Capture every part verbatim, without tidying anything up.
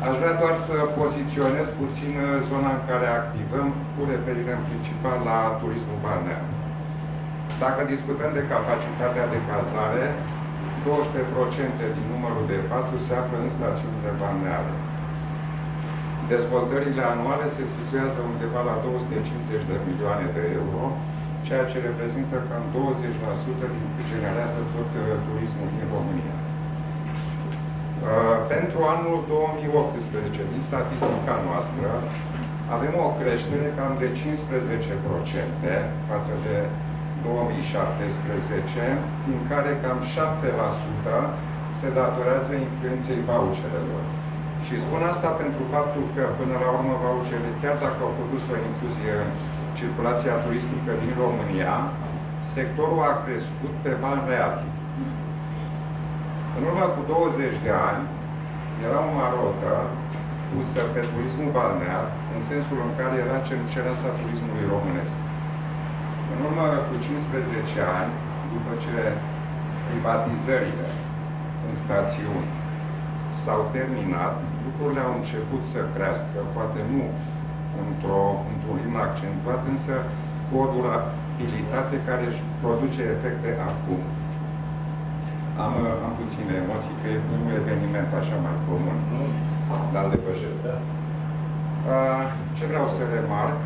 Aș vrea doar să poziționez puțin zona în care activăm, cu referire în principal la turismul balnear. Dacă discutăm de capacitatea de cazare, douăsprezece la sută din numărul de patru se află în stațiunile balneare. Dezvoltările anuale se situează undeva la două sute cincizeci de milioane de euro, ceea ce reprezintă cam douăzeci la sută din cât generează tot turismul din România. Pentru anul două mii optsprezece, din statistica noastră, avem o creștere cam de cincisprezece la sută față de două mii șaptesprezece, din care cam șapte la sută se datorează influenței voucherelor. Și spun asta pentru faptul că, până la urmă, voucherele, chiar dacă au produs o incluzie în circulația turistică din România, sectorul a crescut pe bani reali. În urmă cu douăzeci de ani, era o marotă pusă pe turismul balnear, în sensul în care era cereasa turismului românesc. În urmă cu cincisprezece ani, după ce privatizările în stațiuni s-au terminat, lucrurile au început să crească, poate nu într-un într ritm accentuat, însă cu o durabilitate care își produce efecte acum. Am, am puține emoții, că e un eveniment așa mai comun, dar îl depășesc. Ce vreau să remarc?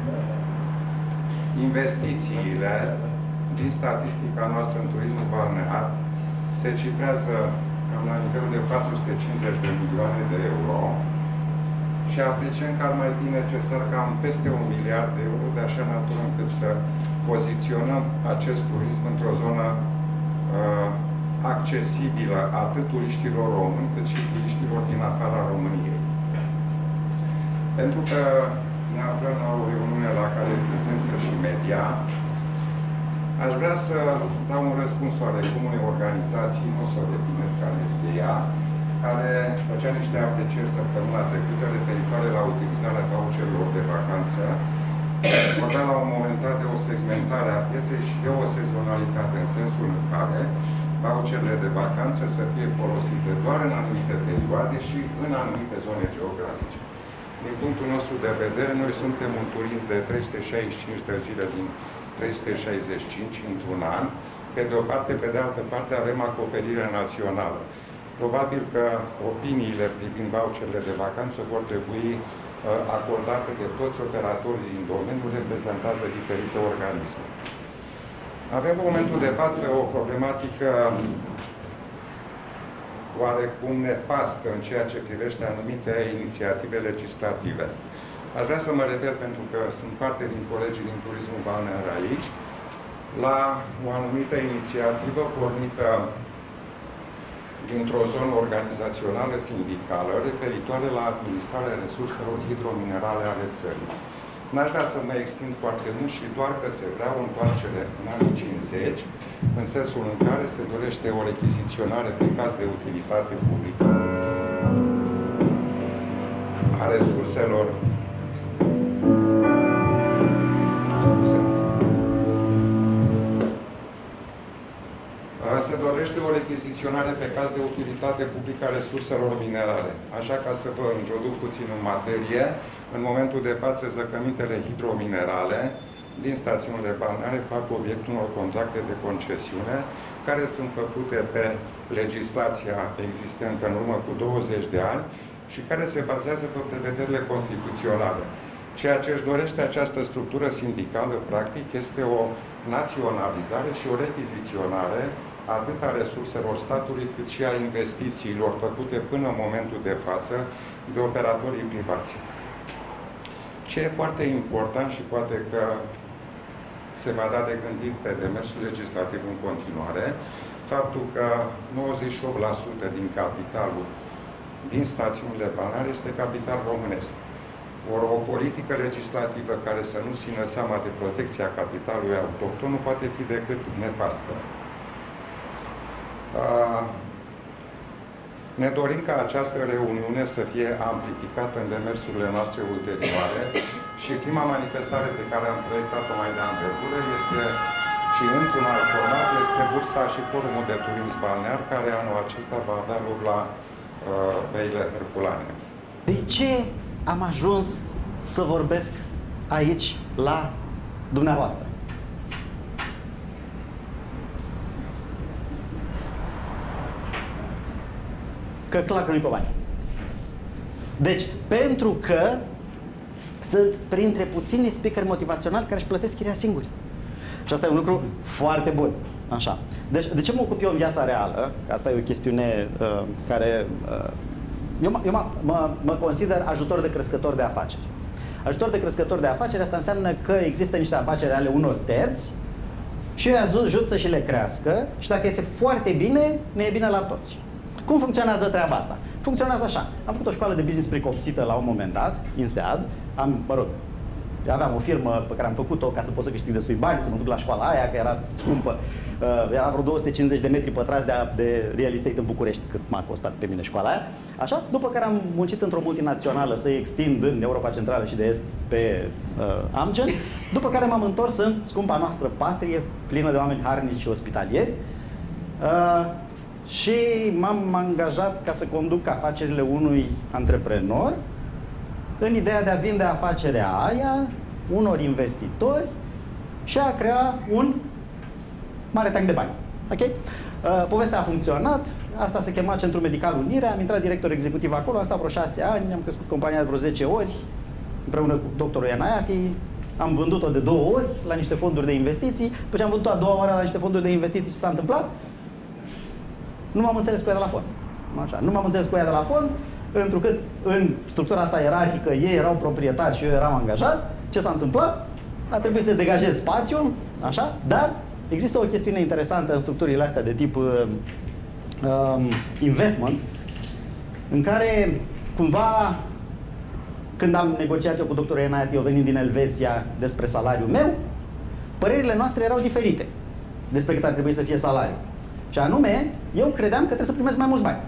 Investițiile din statistica noastră în turismul balnear se cifrează cam la nivelul de patru sute cincizeci de milioane de euro și apreciem că ar mai fi necesar cam peste un miliard de euro, de așa natură încât să poziționăm acest turism într-o zonă uh, accesibilă atât turiștilor români, cât și turiștilor din afara României. Pentru că ne aflăm la o reuniune la care prezentă și media, aș vrea să dau un răspuns oarecum unei organizații, nu o să o definesc care este ea, care făcea niște aprecieri săptămâna trecută referitoare la utilizarea voucherilor de vacanță. Vorbea la un moment dat de o segmentare a pieței și de o sezonalitate, în sensul în care voucherele de vacanță să fie folosite doar în anumite perioade și în anumite zone geografice. Din punctul nostru de vedere, noi suntem un turism de trei sute șaizeci și cinci de zile din trei sute șaizeci și cinci într-un an. Pe de o parte, pe de altă parte, avem acoperire națională. Probabil că opiniile privind voucherele de vacanță vor trebui uh, acordate de toți operatorii din domeniu, reprezentați de diferite organisme. Avem în momentul de față o problematică oarecum nefastă în ceea ce privește anumite inițiative legislative. Aș vrea să mă refer, pentru că sunt parte din colegii din turismul balnear aici, la o anumită inițiativă pornită dintr-o zonă organizațională sindicală referitoare la administrarea resurselor hidrominerale ale țării. N-aș vrea să mă extind foarte mult și doar că se vrea o întoarcere în anii cincizeci, în sensul în care se dorește o rechiziționare pe caz de utilitate publică a resurselor se dorește o rechiziționare pe caz de utilitate publică a resurselor minerale. Așa, ca să vă introduc puțin în materie, în momentul de față, zăcămintele hidrominerale din stațiunile balneare fac obiectul unor contracte de concesiune, care sunt făcute pe legislația existentă în urmă cu douăzeci de ani și care se bazează pe prevederile constituționale. Ceea ce își dorește această structură sindicală, practic, este o naționalizare și o rechiziționare atât a resurselor statului, cât și a investițiilor făcute până în momentul de față de operatorii privați. Ce e foarte important și poate că se va da de gândit pe demersul legislativ în continuare, faptul că nouăzeci și opt la sută din capitalul din stațiunile balneare este capital românesc. Ori o politică legislativă care să nu țină seama de protecția capitalului autohton nu poate fi decât nefastă. Ne dorim ca această reuniune să fie amplificată în demersurile noastre ulterioare și prima manifestare pe care am proiectat-o mai de anvergură este, și într-un alt format, este bursa și forumul de turism balnear, care anul acesta va avea loc la uh, Văile Herculane. De ce am ajuns să vorbesc aici la dumneavoastră? Că clar că nu-i pe bani. Deci, pentru că sunt printre puțini speakeri motivaționali care își plătesc chiria singuri. Și asta e un lucru foarte bun. Așa. Deci, de ce mă ocup eu în viața reală? Asta e o chestiune uh, care... Uh, eu mă, eu mă, mă, mă consider ajutor de crescător de afaceri. Ajutor de crescător de afaceri, asta înseamnă că există niște afaceri ale unor terți și eu îi ajut să și le crească și dacă iese foarte bine, ne e bine la toți. Cum funcționează treaba asta? Funcționează așa. Am făcut o școală de business precopsită la un moment dat, INSEAD. Am, mă rog, aveam o firmă pe care am făcut-o ca să pot să câștig destui bani, să mă duc la școala aia, că era scumpă. Uh, era vreo două sute cincizeci de metri pătrați de, de real estate în București, cât m-a costat pe mine școala aia. Așa, după care am muncit într-o multinațională să-i extind în Europa Centrală și de Est pe uh, Amgen, după care m-am întors în scumpa noastră patrie, plină de oameni harnici și ospitalieri. Uh, și m-am angajat ca să conduc afacerile unui antreprenor în ideea de a vinde afacerea aia unor investitori și a crea un mare tank de bani. Ok? Uh, povestea a funcționat, asta se chema Centrul Medical Unirea, am intrat director executiv acolo, am stat vreo șase ani, am crescut compania de vreo zece ori, împreună cu doctorul Enaiati, am vândut-o de două ori la niște fonduri de investiții, după ce am vândut-o a doua oară la niște fonduri de investiții, ce s-a întâmplat? Nu m-am înțeles cu ea de la fond. Așa, nu m-am înțeles cu ea de la fond, întrucât în structura asta ierarhică ei erau proprietari și eu eram angajat. Ce s-a întâmplat? A trebuit să degajez spațiu, așa, dar există o chestiune interesantă în structurile astea de tip uh, um, investment, în care cumva când am negociat eu cu doctorul Enaiati, eu venind din Elveția, despre salariul meu, părerile noastre erau diferite despre cât ar trebui să fie salariul. Și anume, eu credeam că trebuie să primesc mai mulți bani.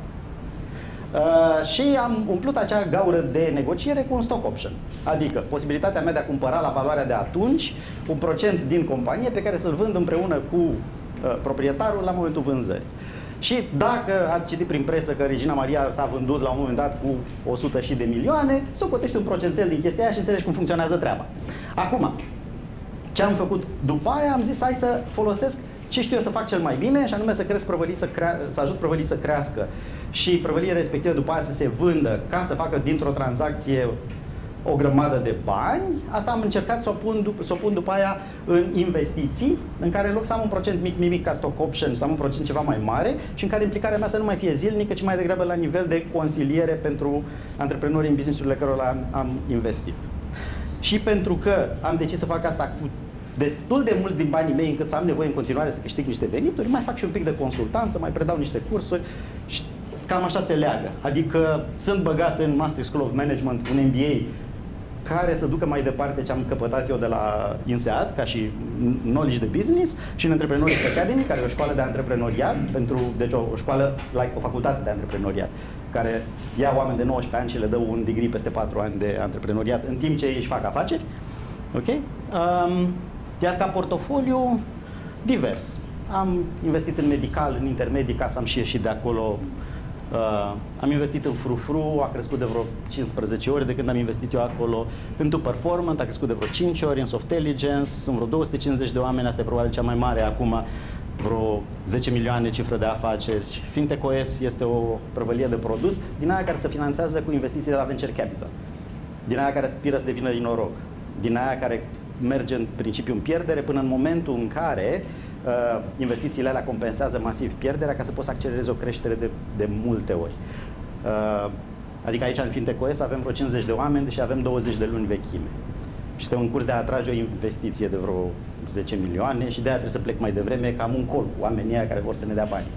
Uh, și am umplut acea gaură de negociere cu un stock option. Adică posibilitatea mea de a cumpăra la valoarea de atunci un procent din companie pe care să-l vând împreună cu uh, proprietarul la momentul vânzării. Și dacă ați citit prin presă că Regina Maria s-a vândut la un moment dat cu o sută și de milioane, să cotești un procentel din chestia aia și înțelegi cum funcționează treaba. Acum, ce am făcut după aia, am zis hai să folosesc ce știu eu să fac cel mai bine, și anume să cresc prăvălii, să, crea, să ajut prăvălii să crească și prăvăliile respective după aia să se vândă ca să facă dintr-o tranzacție o grămadă de bani. Asta am încercat să o pun, să o pun după aia în investiții, în care în loc să am un procent mic, mic ca stock option, să am un procent ceva mai mare și în care implicarea mea să nu mai fie zilnică, ci mai degrabă la nivel de consiliere pentru antreprenorii în business-urile cărora am, am investit. Și pentru că am decis să fac asta cu destul de mulți din banii mei încât să am nevoie în continuare să câștig niște venituri, mai fac și un pic de consultanță, mai predau niște cursuri și cam așa se leagă. Adică sunt băgat în Master School of Management, un M B A care să ducă mai departe ce am căpătat eu de la INSEAD, ca și knowledge de business, și în Entrepreneurs Academy, care e o școală de antreprenoriat, pentru, deci o, o școală, like, o facultate de antreprenoriat, care ia oameni de nouăsprezece ani și le dă un degree peste patru ani de antreprenoriat, în timp ce ei își fac afaceri. Ok? Um, Iar ca portofoliu, divers. Am investit în medical, în intermedii, ca să am și ieșit de acolo. Uh, am investit în Frufru, a crescut de vreo cincisprezece ori de când am investit eu acolo. În To Performant a crescut de vreo cinci ori, în Softelligence sunt vreo două sute cincizeci de oameni, asta e probabil cea mai mare acum, vreo zece milioane cifră de afaceri. FinTech-O S este o prăvălie de produs din aia care se finanțează cu investiții de la Venture Capital, din aia care aspiră să devină din noroc, din aia care merge în principiu în pierdere până în momentul în care uh, investițiile alea compensează masiv pierderea ca să poți să accelerezi o creștere de, de multe ori. Uh, adică aici în FinTech-O S avem vreo cincizeci de oameni și avem douăzeci de luni vechime. Și este un curs de a atrage o investiție de vreo zece milioane și de aia trebuie să plec mai devreme, că am un col cu oamenii aia care vor să ne dea bani.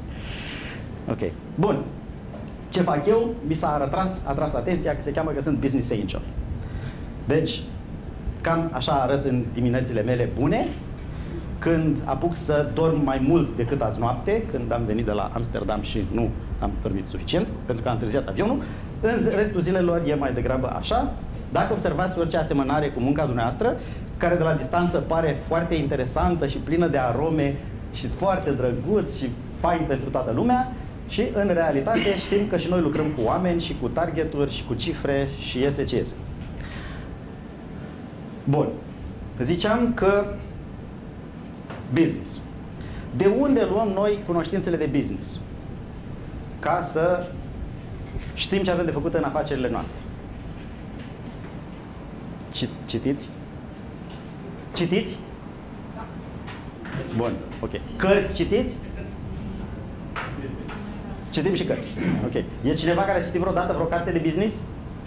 Ok. Bun. Ce fac eu? Mi s-a atras, atras atenția că se cheamă că sunt business angel. Deci, cam așa arăt în diminețile mele bune, când apuc să dorm mai mult decât azi noapte, când am venit de la Amsterdam și nu am dormit suficient, pentru că am întârziat avionul. În restul zilelor e mai degrabă așa. Dacă observați orice asemănare cu munca dumneavoastră, care de la distanță pare foarte interesantă și plină de arome și foarte drăguț și fain pentru toată lumea, Și în realitate știm că și noi lucrăm cu oameni și cu targeturi și cu cifre și iese ce iese. Bun. Ziceam că business. De unde luăm noi cunoștințele de business? Ca să știm ce avem de făcut în afacerile noastre. Citiți? Citiți? Bun, ok. Cărți citiți? Citim și cărți. Ok. E cineva care a citit vreodată vreo carte de business?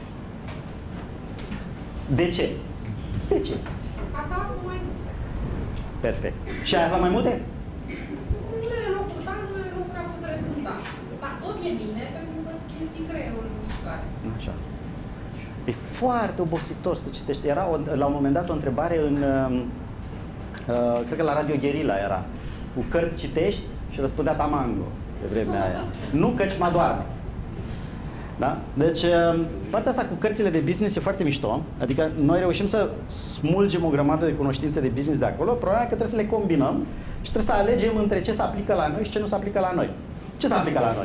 De ce? De ce? Ca să aflu mai multe. Perfect. Și ai aflat mai multe? Unele locuri, dar unele locuri au fost redundante. Dar tot e bine, pentru că îți simți creierul în mișcare. Așa. E foarte obositor să citești. Era o, la un moment dat o întrebare în, uh, cred că la Radio Guerilla era, cu cărți citești? Și răspundea Tamango pe vremea aia. Nu, căci mă doarme. Da? Deci, partea asta cu cărțile de business e foarte mișto. Adică noi reușim să smulgem o grămadă de cunoștințe de business de acolo. Problema e că trebuie să le combinăm și trebuie să alegem între ce se aplică la noi și ce nu se aplică la noi. Ce se aplică la noi?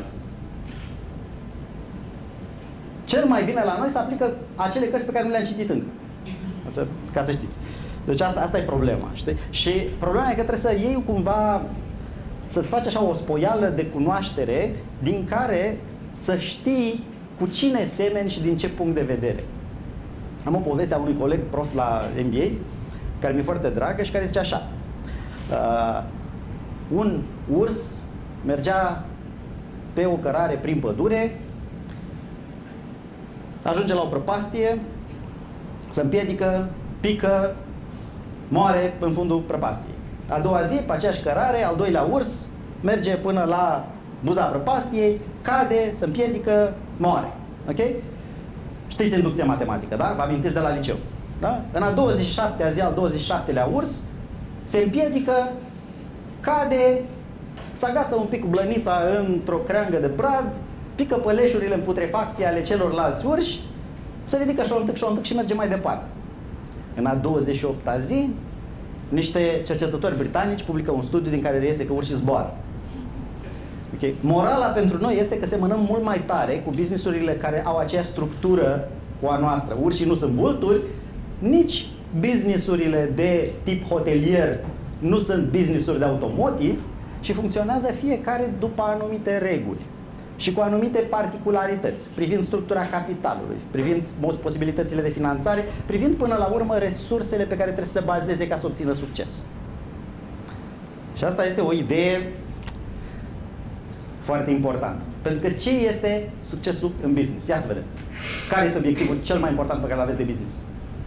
Cel mai bine la noi se aplică acele cărți pe care nu le-am citit încă. Asta, ca să știți. Deci asta, asta e problema. Știi? Și problema e că trebuie să iei cumva, să-ți faci așa o spoială de cunoaștere din care să știi cu cine semeni și din ce punct de vedere. Am o poveste a unui coleg prof la M B A, care mi-e foarte dragă și care zice așa. Uh, un urs mergea pe o cărare prin pădure, ajunge la o prăpastie, se împiedică, pică, moare în fundul prăpastiei. A doua zi, pe aceeași cărare, al doilea urs merge până la buza prăpastiei, cade, se împiedică, moare. Ok? Știți inducția matematică, da? Vă amintiți de la liceu. Da? În a douăzeci și șaptea zi, al douăzeci și șaptelea urs, se împiedică, cade, se agață un pic cu blănița într-o creangă de brad, pică păleșurile în putrefacție ale celorlalți urși, se ridică șontâc, șontâc și merge mai departe. În a douăzeci și opta zi, niște cercetători britanici publică un studiu din care reiese că urșii zboară. Okay? Morala pentru noi este că semănăm mult mai tare cu businessurile care au aceeași structură cu a noastră. Urșii nu sunt vulturi, nici businessurile de tip hotelier nu sunt businessuri de automotive și funcționează fiecare după anumite reguli și cu anumite particularități, privind structura capitalului, privind posibilitățile de finanțare, privind până la urmă resursele pe care trebuie să se bazeze ca să obțină succes. Și asta este o idee foarte importantă. Pentru că ce este succesul în business? Ia să vedem. Care este obiectivul cel mai important pe care îl aveți de business?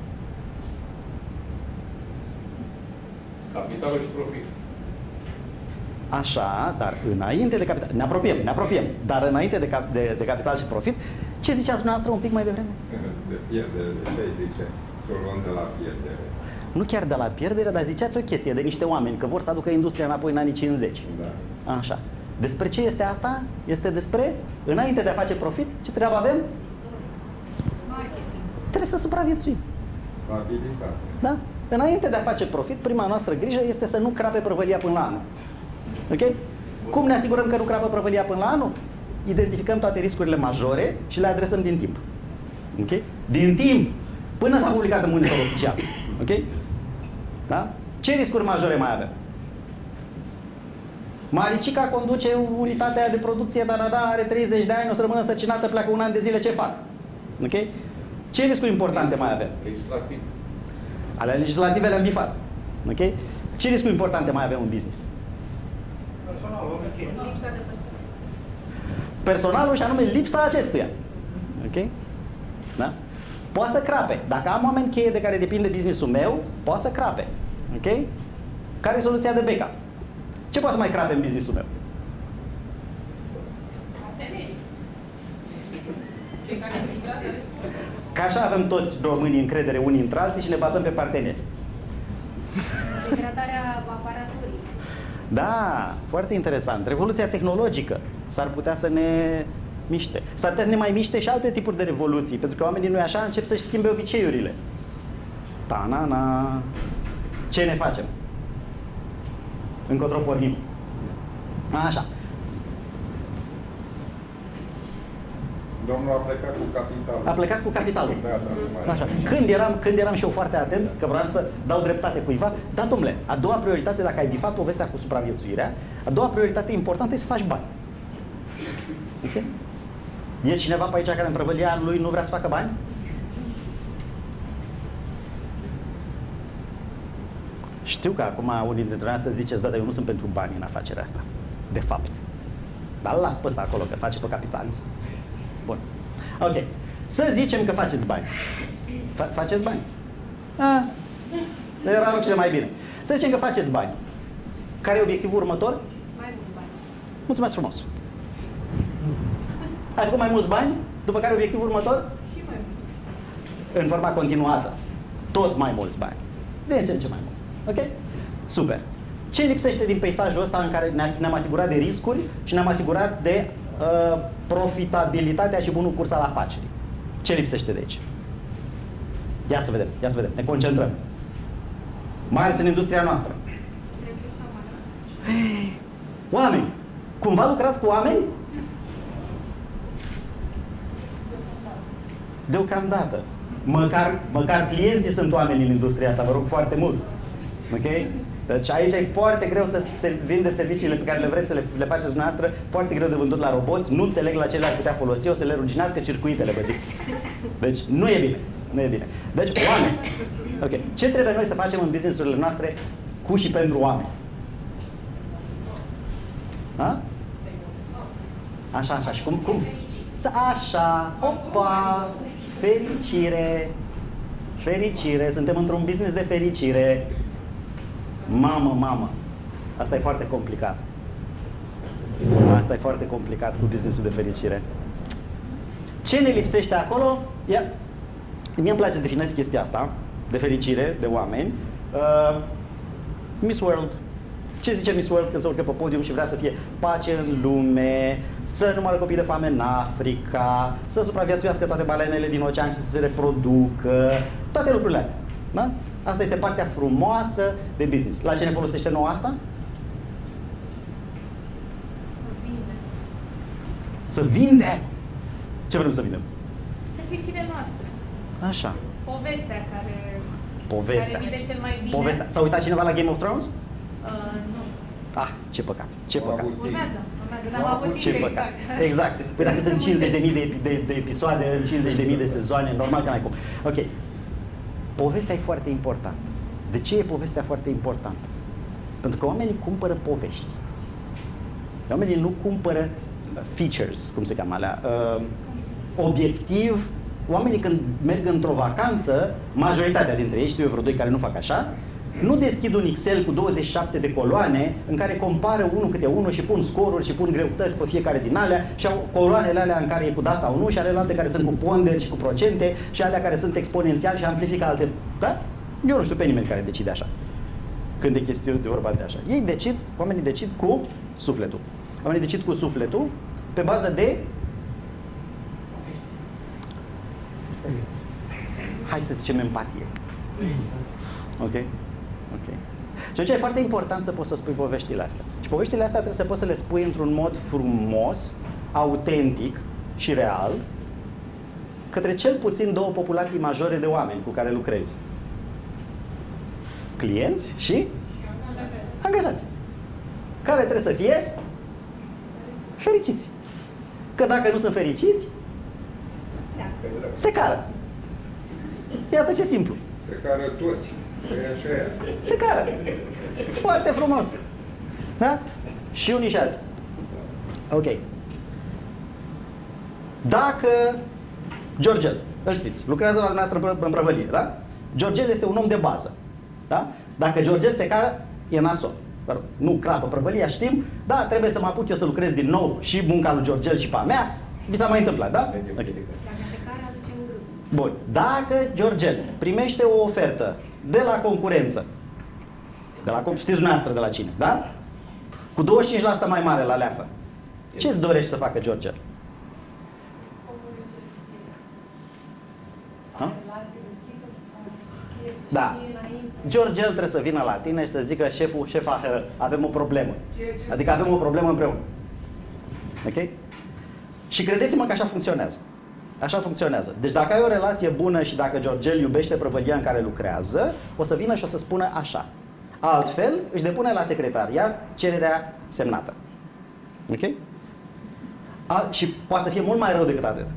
Capitalul și profit. Așa, dar înainte de capital... Ne apropiem, ne apropiem. Dar înainte de, cap, de, de capital și profit, ce ziceați dumneavoastră un pic mai devreme? De pierdere, de ce zice? Să o luăm de la pierdere. Nu chiar de la pierdere, dar ziceați o chestie de niște oameni, că vor să aducă industria înapoi în anii cincizeci. Da. Așa. Despre ce este asta? Este despre, înainte de a face profit, ce treabă avem? Trebuie să supraviețuim. Stabilitate. Da? Înainte de a face profit, prima noastră grijă este să nu crape prăvălia până la anul. Ok? Cum ne asigurăm că nu crapă prăvălia până la anul? Identificăm toate riscurile majore și le adresăm din timp. Ok? Din timp! Până s-a publicat în monitor oficial. Ok? Da? Ce riscuri majore mai avem? Maricica conduce unitatea de producție, dar da, da, are treizeci de ani, o să rămână sărcinată, pleacă un an de zile, ce fac? Ok? Ce riscuri importante mai avem? Legislativ. Ale legislative le-am bifat. Ok? Ce riscuri importante mai avem în business? Personalul, lipsa de personal. Personalul și anume lipsa acestuia. Ok? Da? Poate să crape. Dacă am oameni cheie de care depinde business-ul meu, poate să crape. Ok? Care e soluția de backup? Ce poate să mai crape în business-ul meu? Partenerii. Cei care se livrează resurse. Ca așa avem toți românii încredere unii între alții și ne bazăm pe parteneri. Degradarea aparaturii. Da, foarte interesant. Revoluția tehnologică s-ar putea să ne miște. S-ar putea să ne mai miște și alte tipuri de revoluții, pentru că oamenii nu așa încep să-și schimbe obiceiurile. Ta-na-na. Ce ne facem? Încotro pornim. Așa. Domnul a plecat cu capitalul. A plecat cu capitalul. Așa. Când eram, când eram și eu foarte atent, că vreau să dau dreptate cuiva, da, domnule, a doua prioritate, dacă ai bifat povestea cu supraviețuirea, a doua prioritate importantă e să faci bani. Okay? E cineva pe aici care în prăvălia lui nu vrea să facă bani? Știu că acum unii dintre noi să ziceți, da, dar eu nu sunt pentru bani în afacerea asta. De fapt. Dar las pe ăsta acolo, că face pe capitalist. Bun. Ok. Să zicem că faceți bani. Fa faceți bani? Ah, era lucrurile mai bine. Să zicem că faceți bani. Care e obiectivul următor? Mai mulți bani. Mulțumesc frumos. Ai făcut mai mulți bani? După care obiectivul următor? Și mai mulți. În forma continuată. Tot mai mulți bani. De ce în ce mai mult. Ok? Super. Ce lipsește din peisajul ăsta în care ne-am asigurat de riscuri și ne-am asigurat de uh, profitabilitatea și bunul curs al afacerii? Ce lipsește de aici? Ia să vedem, ia să vedem. Ne concentrăm. Mai ales în industria noastră. Oameni. Cumva lucrați cu oameni? Deocamdată. Măcar, măcar clienții sunt oameni în industria asta, vă rog foarte mult. Ok? Deci aici e foarte greu să se vinde serviciile pe care le vreți să le, le faceți dumneavoastră, foarte greu de vândut la roboți, nu înțeleg la ce le-ar putea folosi, o să le ruginească circuitele, vă zic. Deci nu e bine, nu e bine. Deci oameni. Ok. Ce trebuie noi să facem în business-urile noastre cu și pentru oameni? Ha? Așa, așa. Și cum? cum? Așa. Opa! Fericire! Fericire! Suntem într-un business de fericire. Mamă, mamă! Asta e foarte complicat. Asta e foarte complicat cu businessul de fericire. Ce ne lipsește acolo? Ia. Mie îmi place să definez chestia asta de fericire, de oameni. Uh, Miss World. Ce zice Miss World când se urcă pe podium și vrea să fie pace în lume, să nu moară copii de foame în Africa, să supraviețuiască toate balenele din ocean și să se reproducă, toate lucrurile astea. Da? Asta este partea frumoasă de business. La ce ne folosește nouă asta? Să vinde. Să vinde! Ce vrem să vindem? Serviciile noastre. Așa. Povestea care, Povestea. care vinde cel mai bine. Povestea. S-a uitat cineva la Game of Thrones? Uh, nu. Ah, ce păcat, ce păcat. Urmează. Urmează, dar am avut Ce timp, păcat. exact. Exact. Păi dacă sunt cincizeci de mii de, de, de episoade, cincizeci de mii de sezoane, normal că n-ai cum. Ok. Povestea e foarte importantă. De ce e povestea foarte importantă? Pentru că oamenii cumpără povești. Oamenii nu cumpără features, cum se cheamă alea, uh, obiectiv. Oamenii când merg într-o vacanță, majoritatea dintre ei, știu eu vreo doi care nu fac așa, nu deschid un Excel cu douăzeci și șapte de coloane în care compară unul câte unul și pun scoruri și pun greutăți pe fiecare din alea și au coloanele alea în care e cu da sau nu și ale alte care sunt cu ponderi și cu procente și alea care sunt exponențial și amplifică alte... Da? Eu nu știu pe nimeni care decide așa. Când e chestiune de vorba de așa. Ei decid, oamenii decid cu sufletul. Oamenii decid cu sufletul pe bază de... Hai să zicem empatie. Ok? Ok. Și atunci e foarte important să poți să spui poveștile astea. Și poveștile astea trebuie să poți să le spui într-un mod frumos, autentic și real către cel puțin două populații majore de oameni cu care lucrezi. Clienți și angajați. Care trebuie să fie fericiți. Că dacă nu sunt fericiți, se cară. Iată ce simplu. Se cară toți. Se cară. Foarte frumos. Da? Și unii și alții. Ok. Dacă Georgel, îl știți, lucrează la dumneavoastră în prăvălie, da? Georgel este un om de bază. Da? Dacă Georgel se cară, e nasol. Nu crapă prăvălia, știm, da, trebuie să mă apuc eu să lucrez din nou și munca lui Georgel și pe a mea. Vi s-a mai întâmplat, da? Okay. Bun. Dacă Georgel primește o ofertă de la concurență, de la, știți dumneavoastră de la cine, da? Cu douăzeci și cinci la sută mai mare la leafă, ce îți dorești să facă Georgel? Ha? Da. Georgel trebuie să vină la tine și să zică șeful, șefa, avem o problemă. Adică avem o problemă împreună. Ok? Și credeți-mă că așa funcționează. Așa funcționează. Deci dacă ai o relație bună și dacă Georgel iubește prăvălia în care lucrează, o să vină și o să spună așa. Altfel, își depune la secretariat cererea semnată. Ok? A, și poate să fie mult mai rău decât atât.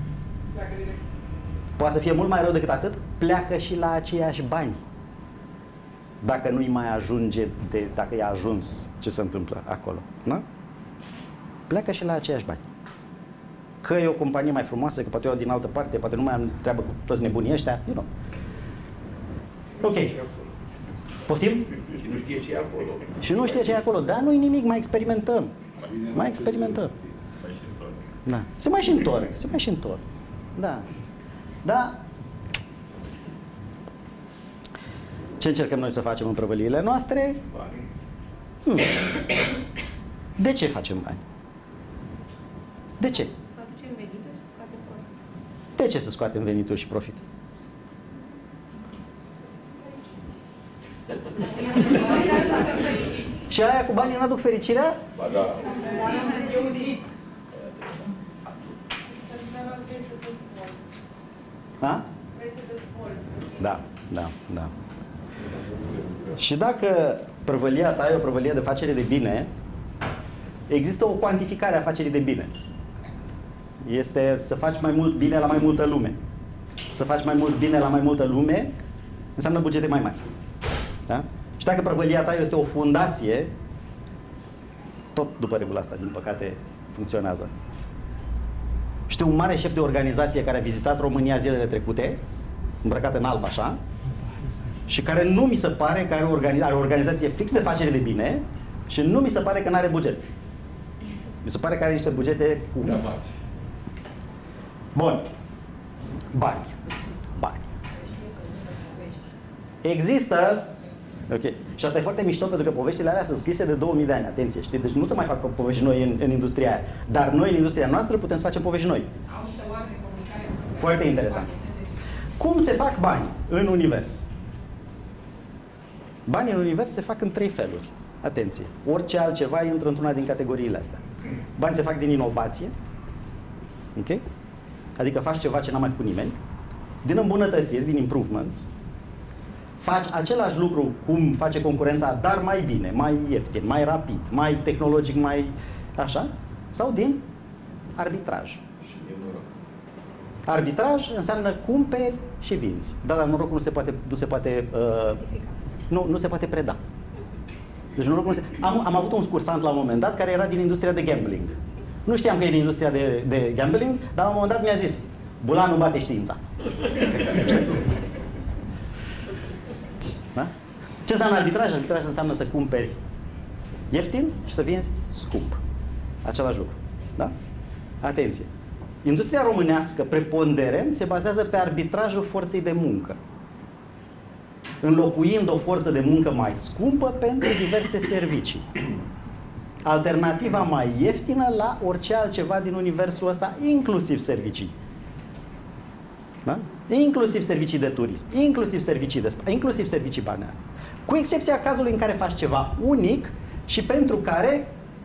Poate să fie mult mai rău decât atât, pleacă și la aceiași bani. Dacă nu-i mai ajunge, de, dacă i-a ajuns, ce se întâmplă acolo. Da? Pleacă și la aceiași bani. Că e o companie mai frumoasă, că poate o din altă parte, poate nu mai am treabă cu toți nebunii ăștia, you know. Ok. Poftim? Și nu știe ce e acolo. Și nu știe ce e acolo, dar nu-i nimic, mai experimentăm. Mai experimentăm. Da. Se mai și întorc, se mai și întorc. Da. Da. Ce încercăm noi să facem în prăvăliile noastre? Bani. Hmm. De ce facem bani? De ce? Să aducem venituri și să scoatem profit. De ce să scoatem venituri și profit? Și aia cu banii n-aduc fericirea? Ba da. Da? Da, da, da. Și dacă prăvălia ta e o prăvălie de facere de bine, există o cuantificare a facerii de bine. Este să faci mai mult bine la mai multă lume. Să faci mai mult bine la mai multă lume înseamnă bugete mai mari. Da? Și dacă prăvălia ta este o fundație, tot după regula asta, din păcate, funcționează. Știu un mare șef de organizație care a vizitat România zilele trecute, îmbrăcat în alb așa, și care nu mi se pare că are o, organi are o organizație fix de facere de bine și nu mi se pare că nu are buget. Mi se pare că are niște bugete cu... Bun. Bani. Bani. Există... Ok. Și asta e foarte mișto pentru că poveștile alea sunt scrise de două mii de ani. Atenție, știi? Deci nu se mai fac povești noi în, în industria aia. Dar noi, în industria noastră, putem să facem povești noi. Au niște oameni de comunicare. Foarte interesant. Cum se fac bani în univers? Banii în univers se fac în trei feluri. Atenție. Orice altceva intră într-una din categoriile astea. Bani se fac din inovație. Ok? Adică faci ceva ce n-a mai făcut nimeni. Din îmbunătățiri, din improvements. Faci același lucru cum face concurența, dar mai bine, mai ieftin, mai rapid, mai tehnologic, mai așa. Sau din arbitraj. Arbitraj înseamnă cumperi și vinzi. Da, dar norocul nu se poate, nu se poate, uh, nu, nu se poate preda. Deci norocul nu se... Am, am avut un cursant la un moment dat care era din industria de gambling. Nu știam că e din industria de, de gambling, dar la un moment dat mi-a zis: Bulan nu bate știința. Da? Ce înseamnă arbitraj? Arbitraj înseamnă să cumperi ieftin și să vinzi scump. Același lucru. Da? Atenție! Industria românească, preponderent, se bazează pe arbitrajul forței de muncă, înlocuind o forță de muncă mai scumpă pentru diverse servicii. Alternativa mai ieftină la orice altceva din universul ăsta, inclusiv servicii. Da? Inclusiv servicii de turism, inclusiv servicii de spa, inclusiv servicii balneare. Cu excepția cazului în care faci ceva unic și pentru care,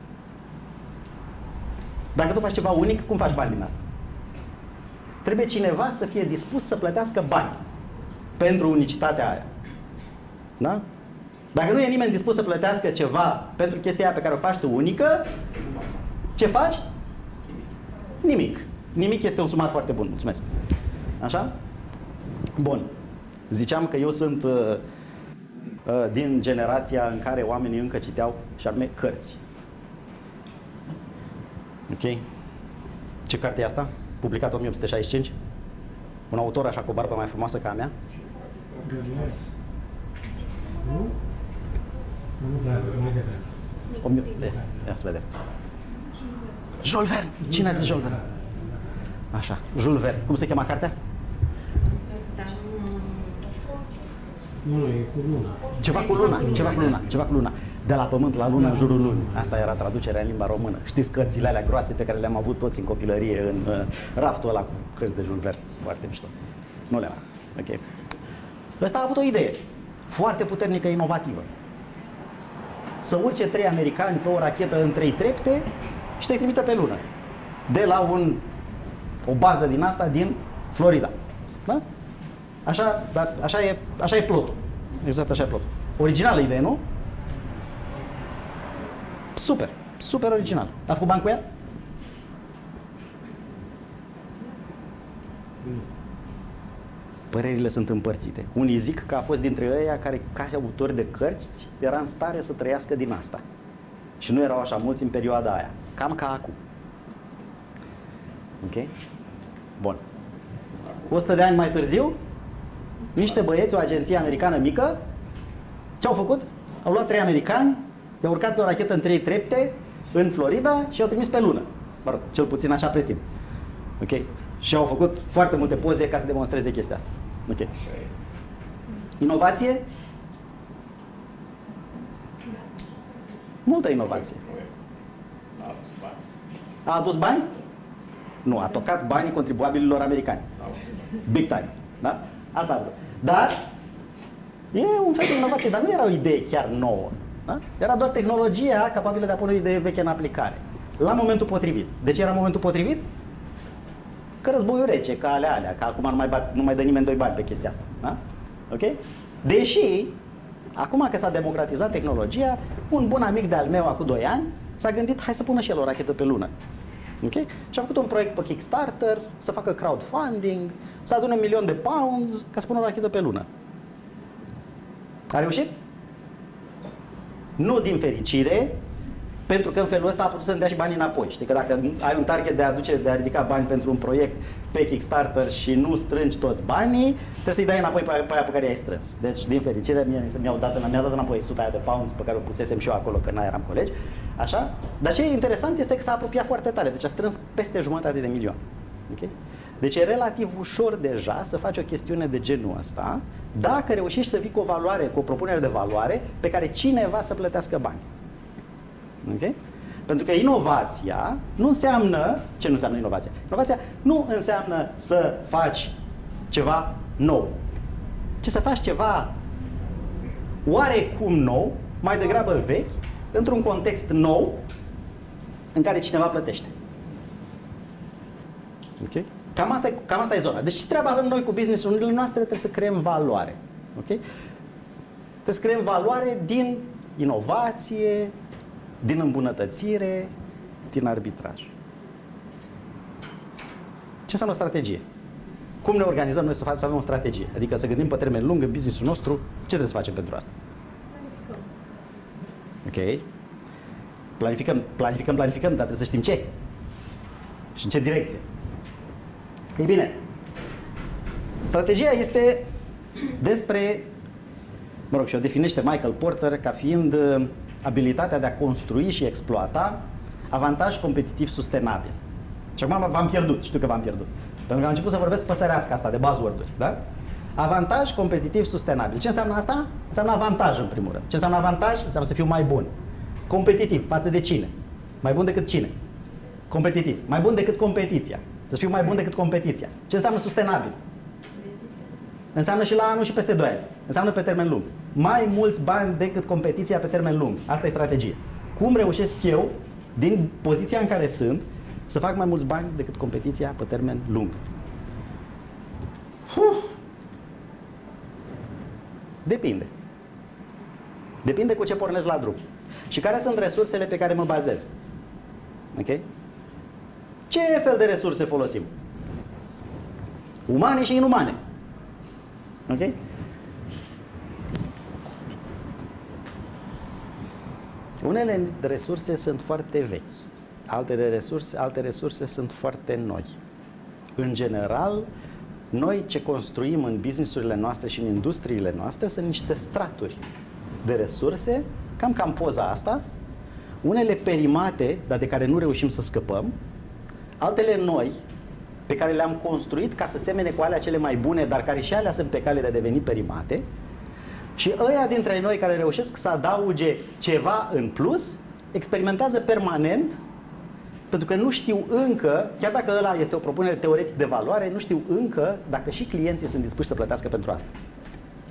dacă tu faci ceva unic, cum faci bani din asta? Trebuie cineva să fie dispus să plătească bani pentru unicitatea aia. Da? Dacă nu e nimeni dispus să plătească ceva pentru chestia aia pe care o faci tu unică, ce faci? Nimic. Nimic este un sumar foarte bun. Mulțumesc. Așa? Bun. Ziceam că eu sunt uh, uh, din generația în care oamenii încă citeau, și anume, cărți. Ok? Ce carte e asta? Publicat o mie opt sute șaizeci și cinci? Un autor așa cu o barbă mai frumoasă ca a mea? Nu? Nu, mai devreme. Ia să vedem. Jules Verne! Cine a zis Jules Verne? Așa, Jules Verne. Cum se chema cartea? Nu, nu, e cu luna. Ceva cu luna, ceva cu luna, ceva cu luna. De la pământ la lună, în jurul lunii. Asta era traducerea în limba română. Știți cărțile alea groase pe care le-am avut toți în copilărie, în uh, raftul ăla cu cărți de Jules Verne. Foarte mișto. Nu le-am. Ok. Ăsta a avut o idee foarte puternică, inovativă. Să urce trei americani pe o rachetă în trei trepte și să-i trimită pe lună. De la un O bază din asta din Florida. Da? Așa, dar așa, e, așa e plotul. Exact așa e plotul. Originală idee, nu? Super. Super original. A făcut bani cu ea? Părerile sunt împărțite. Unii zic că a fost dintre ăia care, ca autori de cărți, era în stare să trăiască din asta. Și nu erau așa mulți în perioada aia. Cam ca acum. Ok? Bun. o sută de ani mai târziu, niște băieți, o agenție americană mică, ce-au făcut? Au luat trei americani, i-au urcat pe o rachetă în trei trepte, în Florida, și i-au trimis pe lună. Mă rog, cel puțin așa pretind. Ok? Și au făcut foarte multe poze ca să demonstreze chestia asta. Ok. Inovație? Multă inovație. A adus bani? Nu, a tocat banii contribuabililor americani. Big time. Da? Asta a vrut. Dar e un fel de inovație, dar nu era o idee chiar nouă. Da? Era doar tehnologia capabilă de a pune o idee veche în aplicare. La momentul potrivit. De ce era momentul potrivit? Că războiul rece, ca alea alea, că acum nu mai, bat, nu mai dă nimeni doi bani pe chestia asta. Da? Ok? Deși, acum că s-a democratizat tehnologia, un bun amic de-al meu acum doi ani s-a gândit, hai să pună și el o rachetă pe lună. Ok? Și a făcut un proiect pe Kickstarter, să facă crowdfunding, să adune un milion de pounds ca să pună o rachetă pe lună. A reușit? Nu din fericire, pentru că în felul ăsta a putut să-mi dea și banii înapoi. Știi că dacă ai un target de a, aduce, de a ridica bani pentru un proiect pe Kickstarter și nu strângi toți banii, trebuie să-i dai înapoi pe, pe aia pe care i-ai strâns. Deci, din fericire, mi-au dat, mi-a dat înapoi suta aia de pounds pe care o pusesem și eu acolo, că n-eram colegi. Așa? Dar ce e interesant este că s-a apropiat foarte tare. Deci a strâns peste jumătate de milion. Okay? Deci e relativ ușor deja să faci o chestiune de genul ăsta, dacă reușești să vii cu o valoare, cu o propunere de valoare pe care cineva să plătească bani. Okay? Pentru că inovația nu înseamnă... Ce nu înseamnă inovația? Inovația nu înseamnă să faci ceva nou, ci să faci ceva oarecum nou, mai degrabă vechi, într-un context nou în care cineva plătește. Ok? Cam asta, e, cam asta e zona. Deci ce treabă avem noi cu business-urile noastre? Trebuie să creăm valoare. Ok? Trebuie să creăm valoare din inovație, din îmbunătățire, din arbitraj. Ce înseamnă strategie? Cum ne organizăm noi să, fac, să avem o strategie? Adică să gândim pe termen lung în business-ul nostru, ce trebuie să facem pentru asta? Ok? Planificăm, planificăm, planificăm, dar trebuie să știm ce. Și în ce direcție. Ei bine, strategia este despre, mă rog, și o definește Michael Porter ca fiind abilitatea de a construi și exploata avantaj competitiv sustenabil. Și acum v-am pierdut, știu că v-am pierdut. Pentru că am început să vorbesc păsărească asta de buzzword-uri, da? Avantaj competitiv sustenabil. Ce înseamnă asta? Înseamnă avantaj în primul rând. Ce înseamnă avantaj? Înseamnă să fiu mai bun. Competitiv, față de cine? Mai bun decât cine? Competitiv, mai bun decât competiția. Să fiu mai bun decât competiția. Ce înseamnă sustenabil? Înseamnă și la anul și peste doi ani. Înseamnă pe termen lung. Mai mulți bani decât competiția pe termen lung. Asta e strategie. Cum reușesc eu, din poziția în care sunt, să fac mai mulți bani decât competiția pe termen lung? Uf. Depinde. Depinde cu ce pornesc la drum. Și care sunt resursele pe care mă bazez. Ok? Ce fel de resurse folosim? Umane și inumane. Ok? Unele resurse sunt foarte vechi. Altele resurse, alte resurse sunt foarte noi. În general, noi ce construim în businessurile noastre și în industriile noastre sunt niște straturi de resurse, cam cam poza asta, unele perimate, dar de care nu reușim să scăpăm, altele noi, pe care le-am construit ca să semene cu alea cele mai bune, dar care și alea sunt pe cale de a deveni perimate, și ăia dintre noi care reușesc să adauge ceva în plus, experimentează permanent, pentru că nu știu încă, chiar dacă ăla este o propunere teoretic de valoare, nu știu încă dacă și clienții sunt dispuși să plătească pentru asta.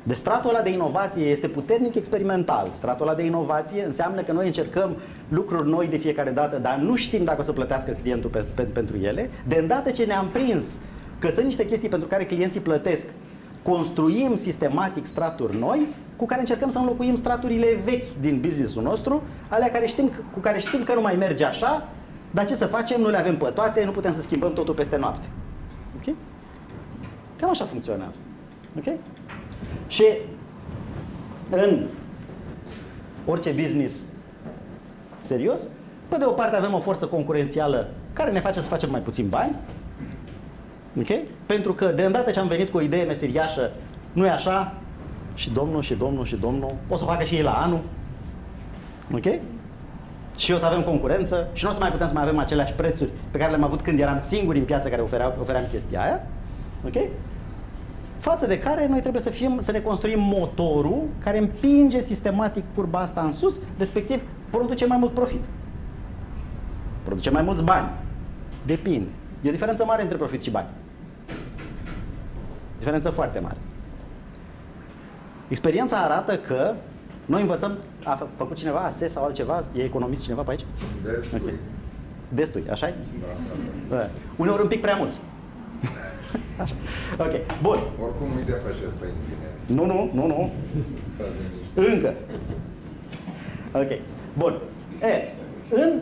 Deci stratul ăla de inovație este puternic experimental. Stratul ăla de inovație înseamnă că noi încercăm lucruri noi de fiecare dată, dar nu știm dacă o să plătească clientul pe, pe, pentru ele. De îndată ce ne-am prins că sunt niște chestii pentru care clienții plătesc, construim sistematic straturi noi cu care încercăm să înlocuim straturile vechi din business-ul nostru, alea care știm, cu care știm că nu mai merge așa, dar ce să facem? Nu le avem pe toate, nu putem să schimbăm totul peste noapte. Ok? Cam așa funcționează. Ok? Și în orice business serios, pe de o parte avem o forță concurențială care ne face să facem mai puțin bani, ok? Pentru că de îndată ce am venit cu o idee meseriașă, nu e așa, și domnul, și domnul, și domnul, o să o facă și ei la anul, ok? Și o să avem concurență și nu o să mai putem să mai avem aceleași prețuri pe care le-am avut când eram singuri în piață care ofeream, ofeream chestia aia, ok? Față de care noi trebuie să, fim, să ne construim motorul care împinge sistematic curba asta în sus, respectiv produce mai mult profit. Produce mai mulți bani. Depinde. E o diferență mare între profit și bani. Diferență foarte mare. Experiența arată că noi învățăm, a făcut cineva A S E sau altceva, e economist cineva pe aici? Destui. Okay. Destui, așa-i? Da, da, da. Uneori un pic prea mulți. Așa. Ok, bun. Oricum nu-i depășesc pe ingineri. Nu, nu, nu, nu. Încă. Ok, bun. E, în,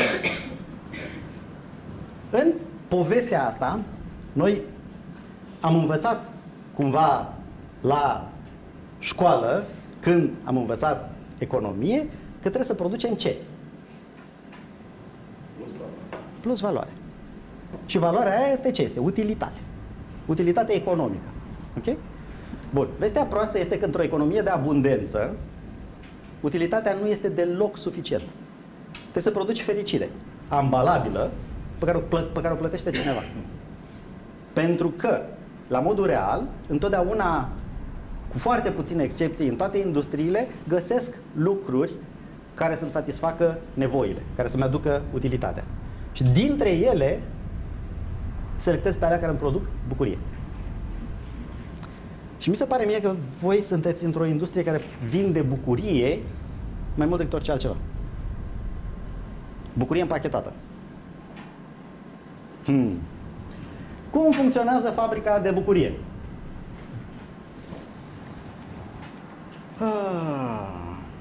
în povestea asta, noi am învățat cumva la școală, când am învățat economie, că trebuie să producem ce? Plus valoare. Plus valoare. Și valoarea aia este ce? Este utilitate. Utilitate economică. Ok? Bun. Vestea proastă este că într-o economie de abundență, utilitatea nu este deloc suficient. Trebuie să produci fericire ambalabilă pe care o, plă- pe care o plătește cineva. Pentru că, la modul real, întotdeauna, cu foarte puține excepții, în toate industriile, găsesc lucruri care să-mi satisfacă nevoile, care să-mi aducă utilitatea. Și dintre ele, selectez pe alea care îmi produc bucurie. Și mi se pare mie că voi sunteți într-o industrie care vinde bucurie mai mult decât orice altceva. Bucurie împachetată. Hmm. Cum funcționează fabrica de bucurie? Ah.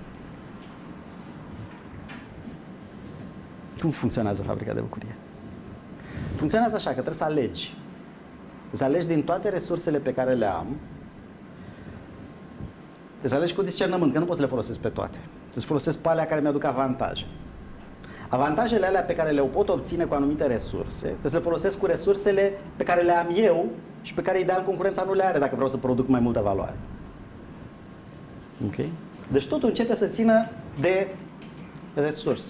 Cum funcționează fabrica de bucurie? Funcționează așa, că trebuie să alegi. Să alegi din toate resursele pe care le am. Trebuie să alegi cu discernământ, că nu pot să le folosesc pe toate. Să-ți folosesc pe alea care mi-aduc avantaje. Avantajele alea pe care le pot obține cu anumite resurse, trebuie să le folosesc cu resursele pe care le am eu și pe care, ideal, concurența nu le are dacă vreau să produc mai multă valoare. Ok? Deci totul începe să țină de resurse.